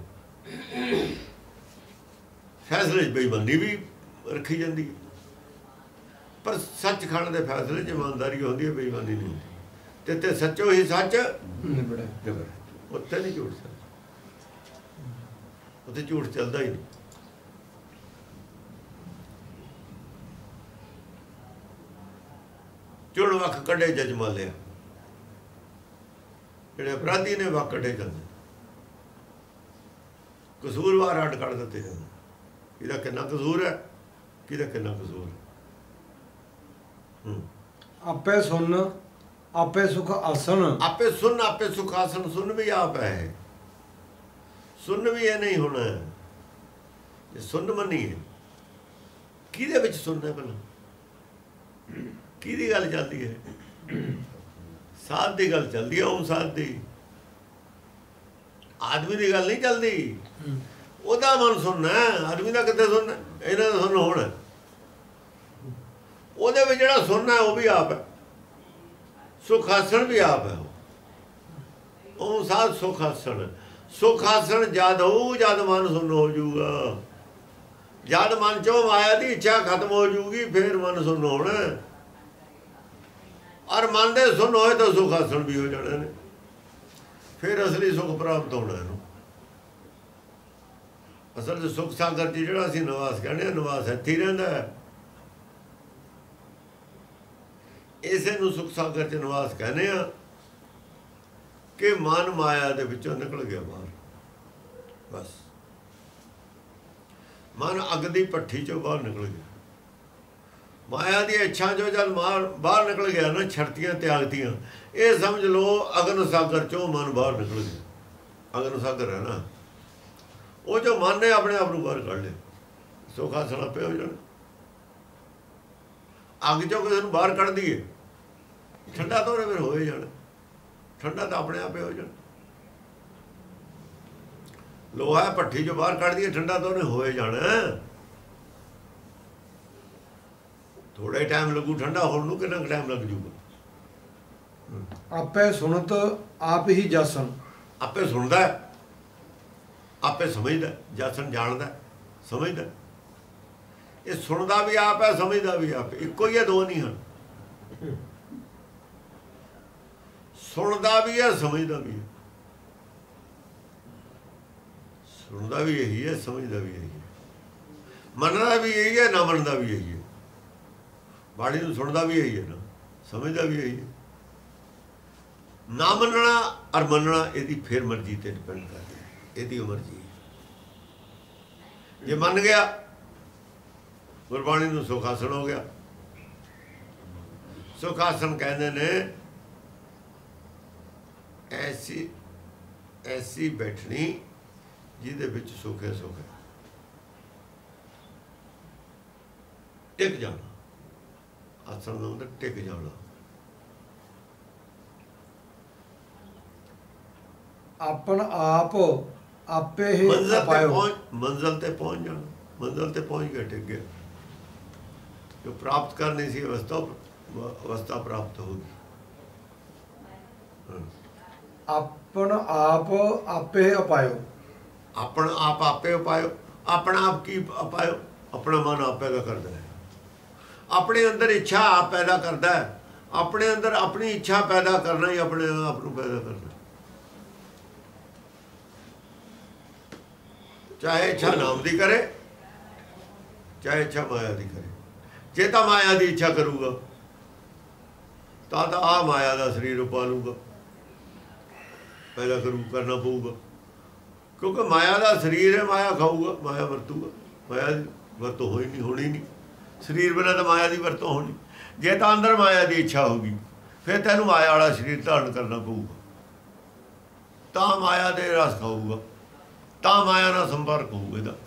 Speaker 2: ਫੈਸਲੇ 'ਚ ਬੇਈਮਾਨੀ ਵੀ ਰੱਖੀ ਜਾਂਦੀ ਹੈ, ਪਰ ਸੱਚ ਖਾਣ ਦੇ ਫੈਸਲੇ 'ਚ ਇਮਾਨਦਾਰੀ ਹੁੰਦੀ ਹੈ, ਬੇਈਮਾਨੀ ਨਹੀਂ ਹੁੰਦੀ। ਤੇ ਸੱਚੋ ਹੀ ਸੱਚ, ਉੱਥੇ ਨਹੀਂ ਝੂਠ। ਉੱਥੇ ਝੂਠ ਚੱਲਦਾ ਹੀ ਨਹੀਂ। ਚੁਣ ਵੱਖ ਕੱਢੇ ਜਜਮਾਲਿਆ, ਜਿਹੜੇ ਅਪਰਾਧੀ ਨੇ ਵੱਖ ਕੱਢੇ ਜਾਂਦੇ, ਕਸੂਰਵਾਰ ਅੱਡ ਕੱਢ ਦਿੱਤੇ ਜਾਂਦੇ। ਇਹਦਾ ਕਿੰਨਾ ਕਸੂਰ ਹੈ, ਕਿਹਦਾ ਕਿੰਨਾ ਕਸੂਰ ਹੈ।
Speaker 1: ਆਪੇ ਸੁਣ ਆਪੇ ਸੁਖ ਆਸਣ,
Speaker 2: ਆਪੇ ਸੁਣ ਆਪੇ ਸੁਖ ਆਸਣ। ਸੁਣ ਵੀ ਆਪ ਹੈ, ਸੁਣ ਵੀ ਇਹ ਨਹੀਂ ਹੋਣਾ। ਜੇ ਸੁਣ ਮੰਨੀਏ, ਕਿਹਦੇ ਵਿੱਚ ਸੁਣਨਾ ਪਹਿਲਾਂ, ਕਿਹਦੀ ਗੱਲ ਚੱਲਦੀ ਹੈ? ਸਾਧ ਦੀ ਗੱਲ ਚੱਲਦੀ ਹੈ। ਉਹ ਸਾਧ ਦੀ, ਆਦਮੀ ਦੀ ਗੱਲ ਨਹੀਂ ਚੱਲਦੀ। ਉਹਦਾ ਮਨ ਸੁਣਨਾ, ਆਦਮੀ ਦਾ ਕਿੱਥੇ ਸੁਣਨਾ? ਇਹਨਾਂ ਦਾ ਸੁਣ ਹੋਣਾ। ਉਹਦੇ ਵਿੱਚ ਜਿਹੜਾ ਸੁਣਨਾ ਉਹ ਵੀ ਆਪ ਹੈ, ਸੁਖ ਆਸਣ ਵੀ ਆਪ ਹੈ। ਉਹ ਸਾਧ ਸੁਖ ਆਸਣ। ਸੁਖ ਆਸਣ ਜਦ ਹੋਊ ਜਦ ਮਨ ਸੁਣ ਹੋ ਜਾਊਗਾ। ਜਦ ਮਨ ਚੋਂ ਮਾਇਆ ਦੀ ਇੱਛਾ ਖਤਮ ਹੋ ਜਾਊਗੀ, ਫਿਰ ਮਨ ਸੁਣ ਹੋਣਾ। ਔਰ ਮਨ ਦੇ ਸੁਣ ਹੋਏ ਤਾਂ ਸੁਖ ਆਸਣ ਵੀ ਹੋ ਜਾਣੇ ਨੇ। ਫਿਰ ਅਸਲੀ ਸੁਖ ਪ੍ਰਾਪਤ ਹੋਣਾ ਇਹਨੂੰ। ਅਸਲ 'ਚ ਸੁਖ ਸਾਗਰ 'ਚ ਜਿਹੜਾ ਅਸੀਂ ਨਿਵਾਸ ਕਹਿੰਦੇ ਹਾਂ, ਨਿਵਾਸ ਇੱਥੇ ਹੀ ਰਹਿੰਦਾ ਹੈ। ਇਸੇ ਨੂੰ ਸੁਖ ਸਾਗਰ 'ਚ ਨਿਵਾਸ ਕਹਿੰਦੇ ਆ ਕਿ ਮਨ ਮਾਇਆ ਦੇ ਵਿੱਚੋਂ ਨਿਕਲ ਗਿਆ ਬਾਹਰ। ਬਸ ਮਨ ਅੱਗ ਦੀ ਭੱਠੀ 'ਚੋਂ ਬਾਹਰ ਨਿਕਲ ਗਿਆ। ਮਾਇਆ ਦੀ ਇੱਛਾ 'ਚੋਂ ਜਦ ਬਾਹਰ ਨਿਕਲ ਗਿਆ ਨਾ, ਛੜਤੀਆਂ ਤਿਆਗਤੀਆਂ, ਇਹ ਸਮਝ ਲਓ ਅਗਨ ਸਾਗਰ 'ਚੋਂ ਮਨ ਬਾਹਰ ਨਿਕਲ ਗਿਆ। ਅਗਨ ਸਾਗਰ ਹੈ ਨਾ, ਉਹ ਜੋ ਮਨ ਨੇ ਆਪਣੇ ਆਪ ਨੂੰ ਬਾਹਰ ਕੱਢ ਲਿਆ। ਸੁਖ ਆਸਣ ਆਪੇ ਹੋ ਜਾਣਾ। ਅੱਗ 'ਚੋਂ ਕਿਸੇ ਨੂੰ ਬਾਹਰ ਕੱਢ ਦਈਏ, ਠੰਡਾ ਤਾਂ ਉਹਨੇ ਫਿਰ ਹੋਏ ਜਾਣਾ। ਠੰਡਾ ਤਾਂ ਆਪਣੇ ਆਪੇ ਹੋ ਜਾਣਾ। ਲੋਹਾ ਭੱਠੀ 'ਚੋਂ ਬਾਹਰ ਕੱਢ ਦਈਏ, ਠੰਡਾ ਤਾਂ ਉਹਨੇ ਹੋਏ ਜਾਣਾ। ਥੋੜਾ ਟਾਈਮ ਲੱਗੂ ਠੰਡਾ ਹੋਣ ਨੂੰ, ਕਿੰਨਾ ਕੁ ਟਾਈਮ ਲੱਗ ਜੂਗਾ।
Speaker 1: ਆਪੇ ਸੁਣਤ ਆਪ ਹੀ ਜਾਸਨ।
Speaker 2: ਆਪੇ ਸੁਣਦਾ, ਆਪੇ ਸਮਝਦਾ। ਜਾਸਨ ਜਾਣਦਾ, ਸਮਝਦਾ। ਇਹ ਸੁਣਦਾ ਵੀ ਆਪ ਹੈ, ਸਮਝਦਾ ਵੀ ਆਪ। ਇੱਕੋ ਹੀ ਹੈ, ਦੋ ਨਹੀਂ ਹਨ। ਸੁਣਦਾ ਵੀ ਹੈ, ਸਮਝਦਾ ਵੀ ਹੈ। ਸੁਣਦਾ ਵੀ ਇਹੀ ਹੈ, ਸਮਝਦਾ ਵੀ ਇਹੀ ਹੈ। ਮੰਨਦਾ ਵੀ ਇਹੀ ਹੈ, ਨਾ ਮੰਨਦਾ ਵੀ ਇਹੀ ਹੈ। ਬਾਣੀ ਨੂੰ ਸੁਣਦਾ ਵੀ ਇਹੀ ਹੈ, ਨਾ ਸਮਝਦਾ ਵੀ ਇਹੀ ਹੈ। ਨਾ ਮੰਨਣਾ ਔਰ ਮੰਨਣਾ ਇਹਦੀ ਫਿਰ ਮਰਜ਼ੀ ਤੇ ਡਿਪੈਂਡ ਕਰਦੀ ਹੈ। ਇਹਦੀ ਮਰਜ਼ੀ। ਜੇ ਮੰਨ ਗਿਆ, ਗੁਰਬਾਣੀ ਨੂੰ ਸੁਖ ਆਸਣ ਹੋ ਗਿਆ। ਸੁਖ ਆਸਣ ਕਹਿੰਦੇ ਨੇ ਐਸੀ ਬੈਠਣੀ ਜਿਹਦੇ ਵਿੱਚ ਸੁਖ ਹੈ, ਸੁਖ ਹੈ। ਟਿਕ ਜਾਣਾ। ਆਸਣ ਦਾ ਮਤਲਬ ਟਿਕ ਜਾਣਾ।
Speaker 1: ਆਪਣ ਆਪ ਆਪੇ ਹੀ
Speaker 2: ਮੰਜ਼ਲ ਤੇ ਪਹੁੰਚ ਜਾਣਾ। ਮੰਜ਼ਲ ਤੇ ਪਹੁੰਚ ਕੇ ਟਿਕ ਗਿਆ। ਜੋ ਪ੍ਰਾਪਤ ਕਰਨੀ ਸੀ ਅਵਸਥਾ ਪ੍ਰਾਪਤ ਹੋਗੀ।
Speaker 1: ਆਪਣ ਆਪ ਆਪੇ ਅਪਾਇਓ।
Speaker 2: ਆਪਣ ਆਪ ਆਪੇ ਉਪਾਇਓ। ਆਪਣਾ ਆਪ ਕੀ ਉਪਾਇਓ? ਆਪਣਾ ਮਨ ਆਪ ਪੈਦਾ ਕਰਦਾ ਹੈ। ਆਪਣੇ ਅੰਦਰ ਇੱਛਾ ਆਪ ਪੈਦਾ ਕਰਦਾ ਹੈ। ਆਪਣੇ ਅੰਦਰ ਆਪਣੀ ਇੱਛਾ ਪੈਦਾ ਕਰਨਾ ਹੀ ਆਪਣੇ ਆਪ ਨੂੰ ਪੈਦਾ ਕਰਨਾ। ਚਾਹੇ ਇੱਛਾ ਨਾਮ ਦੀ ਕਰੇ, ਚਾਹੇ ਇੱਛਾ ਮਾਇਆ ਦੀ ਕਰੇ। ਜੇ ਤਾਂ ਮਾਇਆ ਦੀ ਇੱਛਾ ਕਰੂਗਾ ਤਾਂ ਆ ਮਾਇਆ ਦਾ ਸਰੀਰ ਉਪਾਲੂਗਾ, ਪੈਦਾ ਕਰਨਾ ਪਊਗਾ। ਕਿਉਂਕਿ ਮਾਇਆ ਦਾ ਸਰੀਰ ਹੈ, ਮਾਇਆ ਖਾਊਗਾ, ਮਾਇਆ ਵਰਤੂਗਾ। ਮਾਇਆ ਦੀ ਵਰਤੋਂ ਹੋਣੀ ਨਹੀਂ। ਸਰੀਰ ਬਿਨਾਂ ਤਾਂ ਮਾਇਆ ਦੀ ਵਰਤੋਂ ਹੋਣੀ। ਜੇ ਤਾਂ ਅੰਦਰ ਮਾਇਆ ਦੀ ਇੱਛਾ ਹੋਗੀ, ਫਿਰ ਤੈਨੂੰ ਮਾਇਆ ਵਾਲਾ ਸਰੀਰ ਧਾਰਨ ਕਰਨਾ ਪਊਗਾ। ਤਾਂ ਮਾਇਆ ਦੇ ਰਸ ਖਾਊਗਾ, ਤਾਂ ਮਾਇਆ ਨਾਲ ਸੰਪਰਕ ਹੋਊਗਾ ਇਹਦਾ।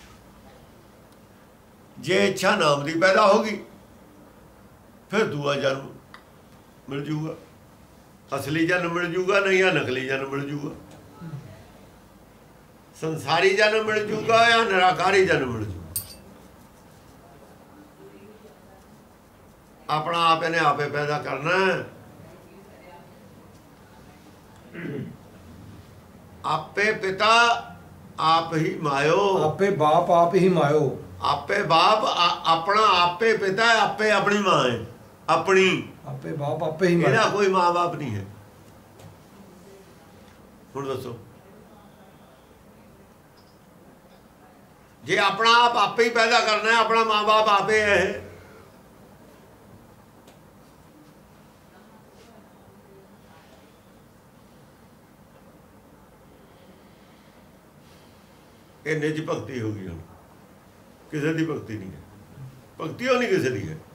Speaker 2: ਜੇ ਇੱਛਾ ਨਾਮ ਦੀ ਪੈਦਾ ਹੋਗੀ, ਫਿਰ ਦੂਆ ਜਨਮ ਮਿਲ ਜੂਗਾ। ਅਸਲੀ ਜਨਮ ਮਿਲ ਜੂਗਾ, ਨਹੀਂ ਜਾਂ ਨਕਲੀ ਜਨਮ ਮਿਲ ਜੂਗਾ। ਸੰਸਾਰੀ ਜਨਮ ਮਿਲ ਜੂਗਾ ਜਾਂ ਨਿਰਾਕਾਰੀ ਜਨਮ ਮਿਲ ਜੂਗਾ। ਆਪਣਾ ਆਪ ਇਹਨੇ ਆਪੇ ਪੈਦਾ ਕਰਨਾ। ਆਪੇ ਪਿਤਾ ਆਪ ਹੀ ਮਾਇਓ।
Speaker 1: ਆਪੇ ਬਾਪ ਆਪ ਹੀ ਮਾਇਓ।
Speaker 2: ਆਪੇ ਬਾਪ ਆਪਣਾ, ਆਪੇ ਪਿਤਾ, ਆਪੇ ਆਪਣੀ ਮਾਂ ਹੈ। ਆਪਣੀ
Speaker 1: ਆਪੇ ਬਾਪ ਆਪੇ ਹੀ ਮਾਇਓ।
Speaker 2: ਇਹਦਾ ਕੋਈ ਮਾਂ ਬਾਪ ਨਹੀਂ ਹੈ। ਹੁਣ ਦੱਸੋ, जे अपना आप आपे ही पैदा करना है, अपना माँ बाप आपे है। ये निज भगती होगी, हम किसी की भगती नहीं है, भगती होनी किसी की है।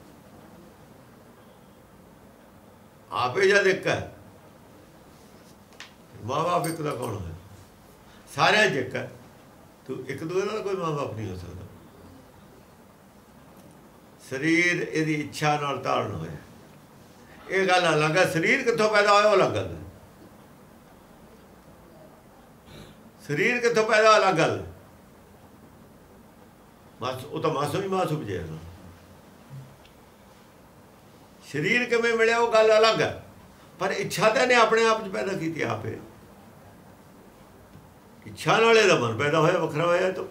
Speaker 2: आपे जब एक है, माँ बाप एक का कौन है? सारे एक है, तो एक दूसरे का कोई माँ बाप नहीं हो सकता। शरीर यदि इच्छा नाल धारण होया, ये गल अलग है। शरीर कितों पैदा होया अलग गल है, शरीर कितों पैदा अलग गल। वो तो मासूम ही मासूम जे है। शरीर किवें मिले वो गल अलग है, पर इच्छा तो इन्हें अपने आप पैदा की आप। इच्छा नाल इहदा मन पैदा होया, वखरा होया। तो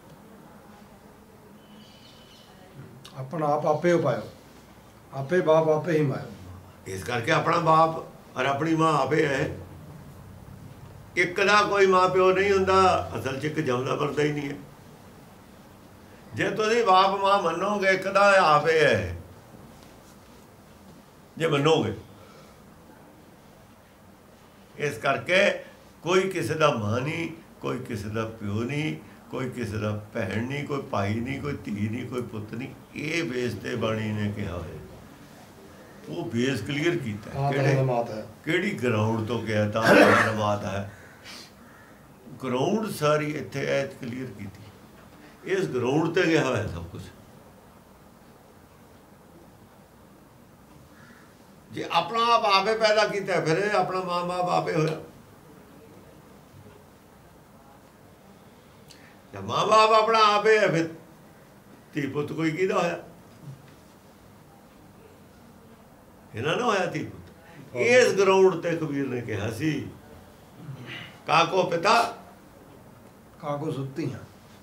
Speaker 1: अपना आप आपे उपायो, आपे बाप आपे ही मायो।
Speaker 2: इस करके अपना बाप और अपनी माँ आपे है। एक का कोई माँ प्यो नहीं हुंदा, असल च एक जमदा मरदा ही नहीं है। जे तुसीं बाप माँ मनोगे, एक दा आपे है जे मनोगे। इस करके कोई किसी का मां नहीं, कोई किसी का प्यो नहीं, कोई किसी का भैन नहीं, कोई भाई नहीं, कोई धी नहीं, कोई पुत नहीं। ये बेस ते बाणी ने कहा है, वो बेस क्लीयर किया। किहड़ी ग्राउंड तो गया था मात है, ग्राउंड सारी इत्थे ऐत क्लीयर की। इस ग्राउंड ते गया है सब कुछ। जे अपना आप आपे पैदा किया, फिर अपना माँ बाप आपे होया। जब माँ बाप अपना आपे है, फिर धी पुत कोई किहदा होया? इन्हां ना होया धी पुत। इस ग्राउंड ते कबीर ने कहा सी, काको पिता
Speaker 1: काको सुत्तियां,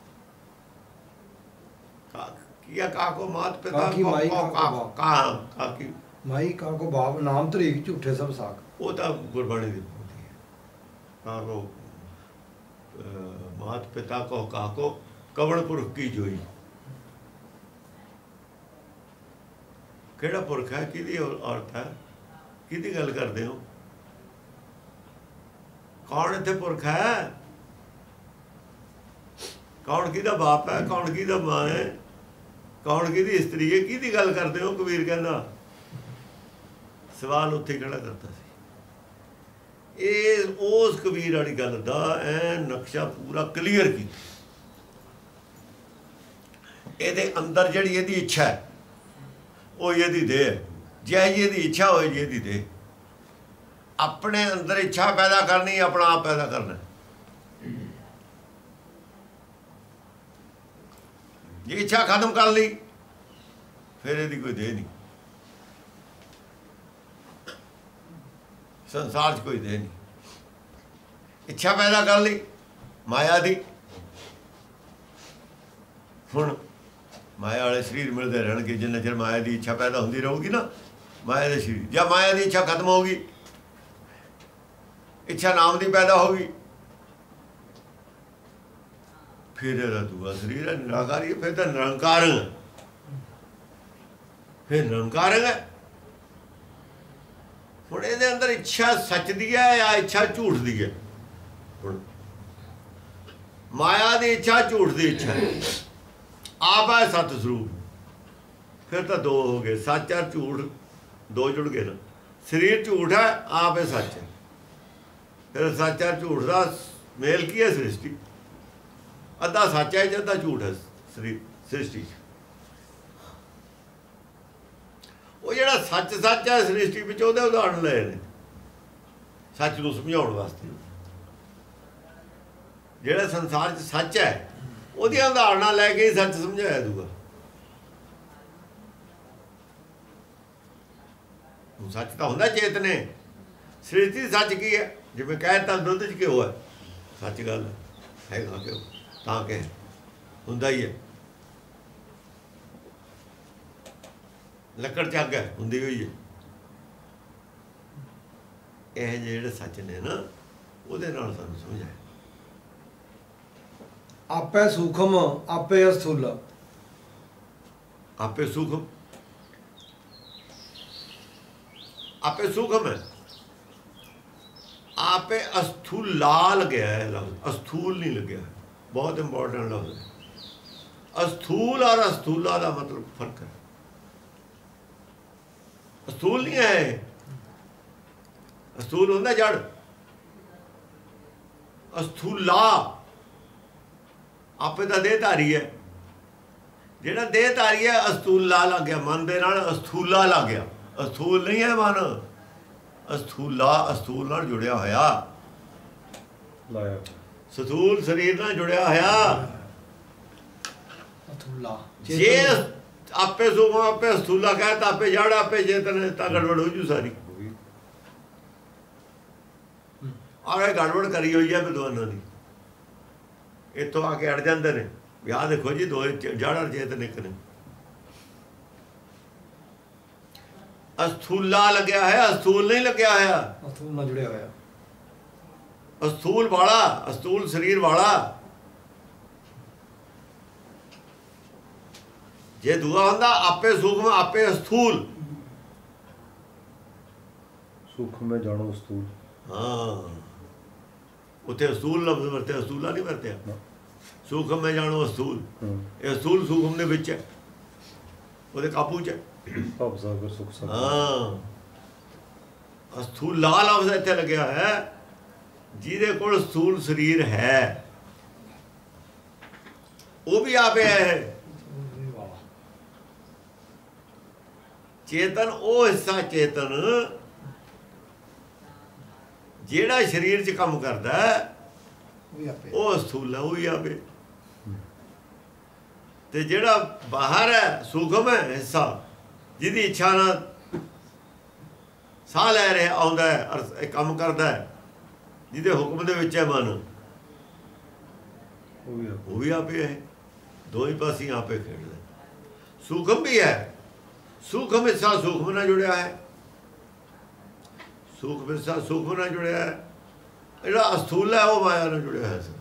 Speaker 2: किया काको मात पिता
Speaker 1: काकी माई
Speaker 2: काकी
Speaker 1: माई काको बाप, नाम तरीक झूठे सब साक।
Speaker 2: वो तो गुरबाणी दी होती है। काको मात पिता को काको, कवण पुरख की जोई। केड़ा पुरख है, किहदी औरत है, किहदी गल करदे हो? कौन इत्थे पुरख है? कौन किहदा बाप है, कौन किहदा मां है, कौन किहदी स्त्री है, किहदी गल करदे हो? कबीर कहंदा सवाल उत्थे खड़ा करता सी। उस कबीर वाली गल दा नक्शा पूरा क्लीयर किया। ਇਹਦੇ अंदर ਜਿਹੜੀ ਇਹਦੀ ਇੱਛਾ ਹੈ, ਉਹ ਇਹਦੀ ਦੇਹ ਹੈ। ਜਿਹੋ ਜਿਹੀ ਇਹਦੀ ਇੱਛਾ ਹੋਏ ਜੀ ਇਹਦੀ ਦੇਹ। ਆਪਣੇ ਅੰਦਰ ਇੱਛਾ ਪੈਦਾ ਕਰਨੀ, ਆਪਣਾ ਆਪ ਪੈਦਾ ਕਰਨਾ। ਜੇ ਇੱਛਾ ਖਤਮ ਕਰ ਲਈ, ਫਿਰ ਇਹਦੀ ਕੋਈ ਦੇਹ ਨਹੀਂ। संसार च कोई दे नहीं। इच्छा पैदा कर ली माया दी, हुण माया वाले शरीर मिलते रहणगे जिन्ना चिर माया की इच्छा पैदा होती रहूगी ना। माया के शरीर जब माया की इच्छा खत्म होगी, इच्छा नाम की पैदा होगी, फिर दूआ शरीर है निराकारी है। फिर तो निरंकार है, फिर निरंकार है। हुण इहदे अंदर इच्छा सच दी है या इच्छा झूठ दी है? हुण माया की इच्छा झूठ की इच्छा है, आप है सत स्वरूप। फिर तो दो हो गए, सच और झूठ दो जुड़ गए ना। शरीर झूठ है, आप है सच है। फिर सच और झूठ का मेल की है? सृष्टि। अद्धा सच है, अद्धा झूठ है शरीर सृष्टि। वो जिहड़ा सच सच है सृष्टि में, ਉਹਦੇ उदाहरण लए ने सच ਨੂੰ ਸਮਝਾਉਣ वास्ते। ਜਿਹੜਾ संसार च सच है, ਉਹਦੀਆਂ ਉਦਾਹਰਨਾਂ ਲੈ ਕੇ ਹੀ सच ਸਮਝਾਇਆ ਦੂਗਾ। सच ਤਾਂ ਹੁੰਦਾ ਚੇਤਨੇ। सृष्टि सच की है, जिवें कहता दुੱਧ 'ਚ ਘਿਓ है, सच गल हैगा घिओ ਤਾਂ कि ਹੁੰਦਾ ही है। ਲੱਕੜ 'ਚ ਅੱਗ ਹੈ, ਹੁੰਦੀ ਹੋਈ ਹੈ। ਇਹ ਜਿਹੜੇ ਸੱਚ ਨੇ ਨਾ, ਉਹਦੇ ਨਾਲ ਸਾਨੂੰ ਸਮਝਾਇਆ।
Speaker 1: ਆਪੇ ਸੂਖਮ ਆਪੇ ਅਸਥੂਲ।
Speaker 2: आपे सूखम, आपे सूखम है, आपे अस्थूल लाल गया है लफ्ज, अस्थूल नहीं लग्या है। बहुत इंपॉर्टेंट लफ्ज है। अस्थूल और अस्थूला का मतलब फर्क है। अस्थूल नहीं है, अस्थूल होता जड़, अस्थूला आपे का देहधारी है। ਜਿਹੜਾ ਦੇਹਧਾਰੀ ਹੈ ਅਸਥੂਲਾ ਲੱਗ ਗਿਆ, ਮਨ ਦੇ ਨਾਲ ਅਸਥੂਲਾ ਲੱਗ ਗਿਆ। ਅਸਥੂਲ ਨਹੀਂ ਹੈ ਮਨ, ਅਸਥੂਲਾ ਅਸਥੂਲ ਨਾਲ ਜੁੜਿਆ ਹੋਇਆ, ਸਥੂਲ ਸਰੀਰ ਨਾਲ ਜੁੜਿਆ ਹੋਇਆ। ਅਸਥੂਲਾ ਜੇ ਆਪੇ ਸੂਖਮ ਆਪੇ ਅਸਥੂਲਾ ਕਹੇ ਤਾਂ ਆਪੇ ਜੜ ਆਪੇ ਚੇਤਨ, ਤਾਂ ਗੜਬੜ ਹੋ ਜੂ ਸਾਰੀ। ਆਹ ਗੜਬੜ ਕਰੀ ਹੋਈ ਹੈ ਵਿਦਵਾਨਾਂ ਦੀ, ਇੱਥੋਂ ਆ ਕੇ ਅੜ ਜਾਂਦੇ ਨੇ। ਵਿਆਹ ਦੇਖੋ ਜੀ, ਦੋ ਜੜ ਔਰ ਚੇਤਨ ਇੱਕ ਨੇ। ਅਸਥੂਲਾ ਲੱਗਿਆ ਹੈ, ਅਸਥੂਲ ਨਹੀਂ ਲੱਗਿਆ ਹੋਇਆ।
Speaker 1: ਅਸਥੂਲ ਨਾਲ ਜੁੜਿਆ ਹੋਇਆ,
Speaker 2: ਅਸਥੂਲ ਵਾਲਾ, ਅਸਥੂਲ ਸਰੀਰ ਵਾਲਾ। ਜੇ ਦੂਆ ਹੁੰਦਾ ਆਪੇ ਸੂਖਮ ਆਪੇ ਅਸਥੂਲ।
Speaker 3: ਸੂਖਮ में जानो स्थूल।
Speaker 2: ਹਾਂ, ਉੱਥੇ ਅਸਥੂਲ ਲਫ਼ਜ਼ ਵਰਤਿਆ, ਅਸਥੂਲਾ ਨਹੀਂ ਵਰਤਿਆ। ਸੂਖਮ ਮੈਂ ਜਾਣੋ ਅਸਥੂਲ, ਇਹ ਅਸਥੂਲ ਸੂਖਮ ਦੇ ਵਿੱਚ ਹੈ, ਉਹਦੇ ਕਾਬੂ 'ਚ ਹੈ। ਹਾਂ, ਅਸਥੂਲ ਲਾ ਲਫ਼ਜ਼ ਇੱਥੇ ਲੱਗਿਆ ਹੈ, ਜਿਹਦੇ ਕੋਲ ਸਥੂਲ ਸਰੀਰ ਹੈ ਉਹ ਵੀ ਆਪੇ ਹੈ। ਚੇਤਨ ਉਹ ਹਿੱਸਾ ਚੇਤਨ ਜਿਹੜਾ ਸਰੀਰ 'ਚ ਕੰਮ ਕਰਦਾ ਉਹ ਅਸਥੂਲ ਹੈ, ਉਹ ਵੀ ਆਪੇ। ਤੇ ਜਿਹੜਾ ਬਾਹਰ ਹੈ ਸੂਖਮ ਹੈ ਹਿੱਸਾ, ਜਿਹਦੀ ਇੱਛਾ ਨਾਲ ਸਾਹ ਲੈ ਰਿਹਾ ਆਉਂਦਾ ਹੈ, ਕੰਮ ਕਰਦਾ ਹੈ, ਜਿਹਦੇ ਹੁਕਮ ਦੇ ਵਿੱਚ ਹੈ ਮਨ, ਉਹ ਵੀ ਆਪੇ ਹੈ। ਦੋ ਹੀ ਪਾਸੇ ਆਪੇ ਖੇਡਦਾ। ਸੂਖਮ ਵੀ ਹੈ, ਸੂਖਮ ਹਿੱਸਾ ਸੂਖਮ ਨਾਲ ਜੁੜਿਆ ਹੈ, ਸੂਖਮ ਹਿੱਸਾ ਸੂਖਮ ਨਾਲ ਜੁੜਿਆ ਹੈ। ਜਿਹੜਾ ਅਸਥੂਲ ਹੈ ਉਹ ਮਾਇਆ ਨਾਲ ਜੁੜਿਆ ਹੈ।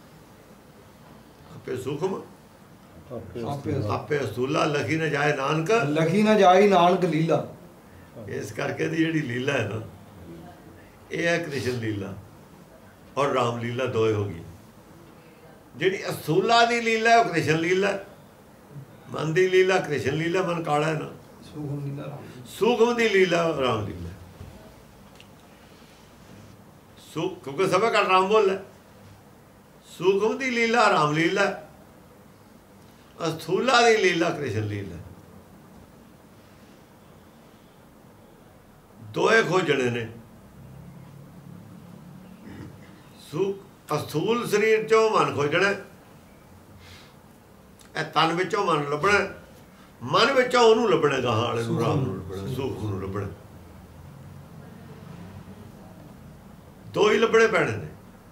Speaker 2: ਆਪੇ ਸੂਖਮ ਆਪੇ ਅਸਥੂਲਾ, ਲਖੀ ਨਾ ਜਾਏ ਨਾਨਕ,
Speaker 1: ਲਖੀ ਨਾ ਜਾਏ ਨਾਨਕ ਲੀਲਾ।
Speaker 2: ਇਸ ਕਰਕੇ ਦੀ ਜਿਹੜੀ ਲੀਲਾ ਹੈ ਨਾ, ਇਹ ਹੈ ਕ੍ਰਿਸ਼ਨ ਲੀਲਾ ਔਰ ਰਾਮ ਲੀਲਾ, ਦੋਏ ਹੋ ਗਈ। ਜਿਹੜੀ ਅਸਥੂਲਾ ਦੀ ਲੀਲਾ ਉਹ ਕ੍ਰਿਸ਼ਨ ਲੀਲਾ, ਮਨ ਦੀ ਲੀਲਾ ਕ੍ਰਿਸ਼ਨ ਲੀਲਾ, ਮਨ ਕਾਲਾ ਹੈ ਨਾ।
Speaker 1: ਸੂਖਮ ਲੀਲਾ,
Speaker 2: ਸੂਖਮ ਦੀ ਲੀਲਾ ਰਾਮ ਲੀਲਾ। क्योंकि सब का राम बोल है। सूखम की लीला राम लीला, अस्थूला की लीला कृष्ण लीला। दोए खोजने ने। अस्थूल शरीर चो मन खोजना, तन विचों मन लभना, मन विचों उहनूं लभना, गाहां वाले नूं राम नूं लभना, सूख नूं लभना। दो ही लभने पैने ने।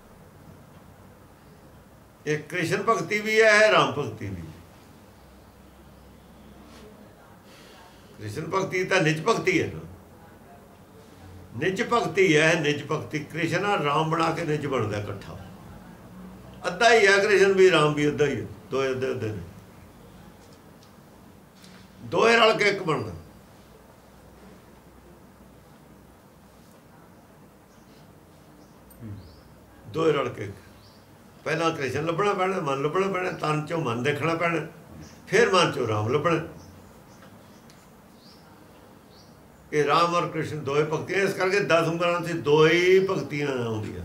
Speaker 2: एक कृष्ण भक्ति भी है, राम भक्ति भी। कृष्ण भक्ति तो निज भक्ति है ना, निज भक्ति है। निज भक्ति कृष्ण और राम बना के निज बनता इकट्ठा। अद्धा ही है कृष्ण भी, राम भी अद्धा ही है, दो अद्धे अद्धे ने, दोए रल के एक बनता। दोए रल के पहला कृष्ण लभना पैना, मन लभना पैना, तन चो मन देखना पैना, फिर मन चो राम लभना। ये राम और कृष्ण दो ही भक्तियां, इस करके 10 ग्रंथ से दो ही भक्तियां आउंदियां।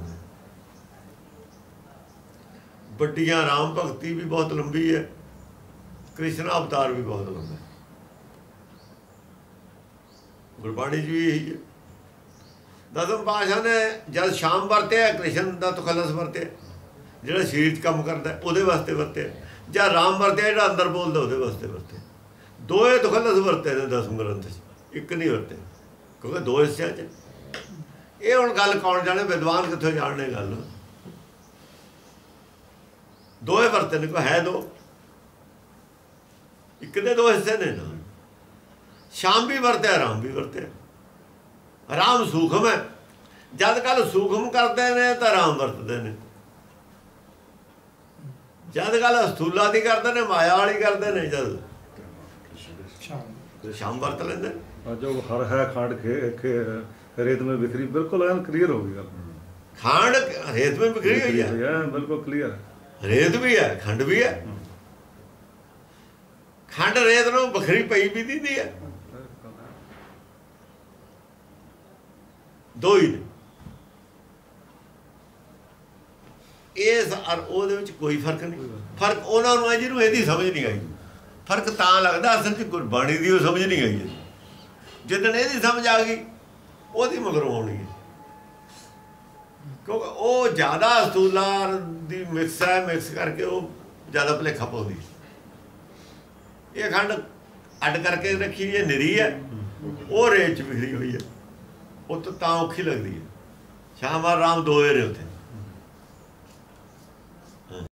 Speaker 2: बड्डियां राम भक्ति भी बहुत लंबी है, कृष्ण अवतार भी बहुत लंबा है। गुरबाणी जी भी यही है। दसम पातशाह ने जब शाम वरत्या कृष्ण का तुखलस वरत्या, जो शरीर काम करता वो वास्ते वरत्या, ਜਾਂ ਰਾਮ ਵਰਤਿਆ ਜਿਹੜਾ ਅੰਦਰ ਬੋਲਦਾ ਉਹਦੇ ਵਾਸਤੇ ਵਰਤੇ। ਦੋਏ ਤੁਖਲਸ ਵਰਤੇ ਨੇ 10 ਗ੍ਰੰਥ 'ਚ, ਇੱਕ ਨਹੀਂ ਵਰਤੇ, ਕਿਉਂਕਿ ਦੋ ਹਿੱਸਿਆਂ 'ਚ। ਇਹ ਹੁਣ ਗੱਲ ਕੌਣ ਜਾਣੇ, ਵਿਦਵਾਨ ਕਿੱਥੋਂ ਜਾਣਨੇ ਗੱਲ। ਦੋਏ ਵਰਤੇ ਨੇ, ਕੋਈ ਹੈ ਦੋ, ਇੱਕ ਦੇ ਦੋ ਹਿੱਸੇ ਨੇ ਨਾ। ਸ਼ਾਮ ਵੀ ਵਰਤਿਆ, ਰਾਮ ਵੀ ਵਰਤਿਆ। ਰਾਮ ਸੂਖਮ ਹੈ, ਜਦ ਕੱਲ ਸੂਖਮ ਕਰਦੇ ਨੇ ਤਾਂ ਰਾਮ ਵਰਤਦੇ ਨੇ। ਜਦ ਗੱਲ ਸਥੂਲਾ ਦੀ ਕਰਦੇ ਨੇ, ਮਾਇਆ ਵਾਲੀ ਕਰਦੇ ਨੇ, ਜਦ
Speaker 1: ਸ਼ਾਮ
Speaker 2: ਸ਼ਾਮ ਵਰਤ ਲੈਂਦੇ।
Speaker 3: जो हर है खांड के रेत में बिखरी, बिल्कुल एन क्लियर हो गई।
Speaker 2: ਖਾਂਡ ਰੇਤ ਵਿੱਚ ਵਿਖਰੀ ਹੋਈ ਹੈ,
Speaker 3: बिल्कुल क्लियर।
Speaker 2: ਰੇਤ ਵੀ ਹੈ, ਖੰਡ ਵੀ ਹੈ। ਖੰਡ ਰੇਤ ਨੂੰ ਵੱਖਰੀ ਪਈ ਵੀ ਦਿੰਦੀ ਹੈ, ਦੋ ਹੀ ਨੇ। ਇਸ ਔਰ ਉਹਦੇ ਵਿੱਚ ਕੋਈ ਫਰਕ ਨਹੀਂ। ਫਰਕ ਉਹਨਾਂ ਨੂੰ ਹੈ ਜਿਹਨੂੰ ਇਹਦੀ ਸਮਝ ਨਹੀਂ ਆਈ। ਫਰਕ ਤਾਂ ਲੱਗਦਾ ਅਸਲ 'ਚ ਗੁਰਬਾਣੀ ਦੀ ਉਹ ਸਮਝ ਨਹੀਂ ਆਈ। ਜਿੱਦਣ ਇਹਦੀ ਸਮਝ ਆ ਗਈ ਉਹਦੀ ਮਗਰੋਂ ਆਉਣੀ ਹੈ, ਕਿਉਂਕਿ ਉਹ ਜ਼ਿਆਦਾ ਅਸਤੂਲਾ ਦੀ ਮਿਕਸ ਹੈ, ਮਿਕਸ ਕਰਕੇ ਉਹ ਜ਼ਿਆਦਾ ਭੁਲੇਖਾ ਪਾਉਂਦੀ। ਇਹ ਖੰਡ ਅੱਡ ਕਰਕੇ ਰੱਖੀ ਇਹ ਨਿਰੀ ਹੈ, ਉਹ ਰੇਤ 'ਚ ਵਿਖਰੀ ਹੋਈ ਹੈ, ਉਹ ਤਾਂ ਔਖੀ ਲੱਗਦੀ ਹੈ। ਸ਼ਾਮ ਰਾਮ ਦੋਏ ਨੇ ਉੱਥੇ।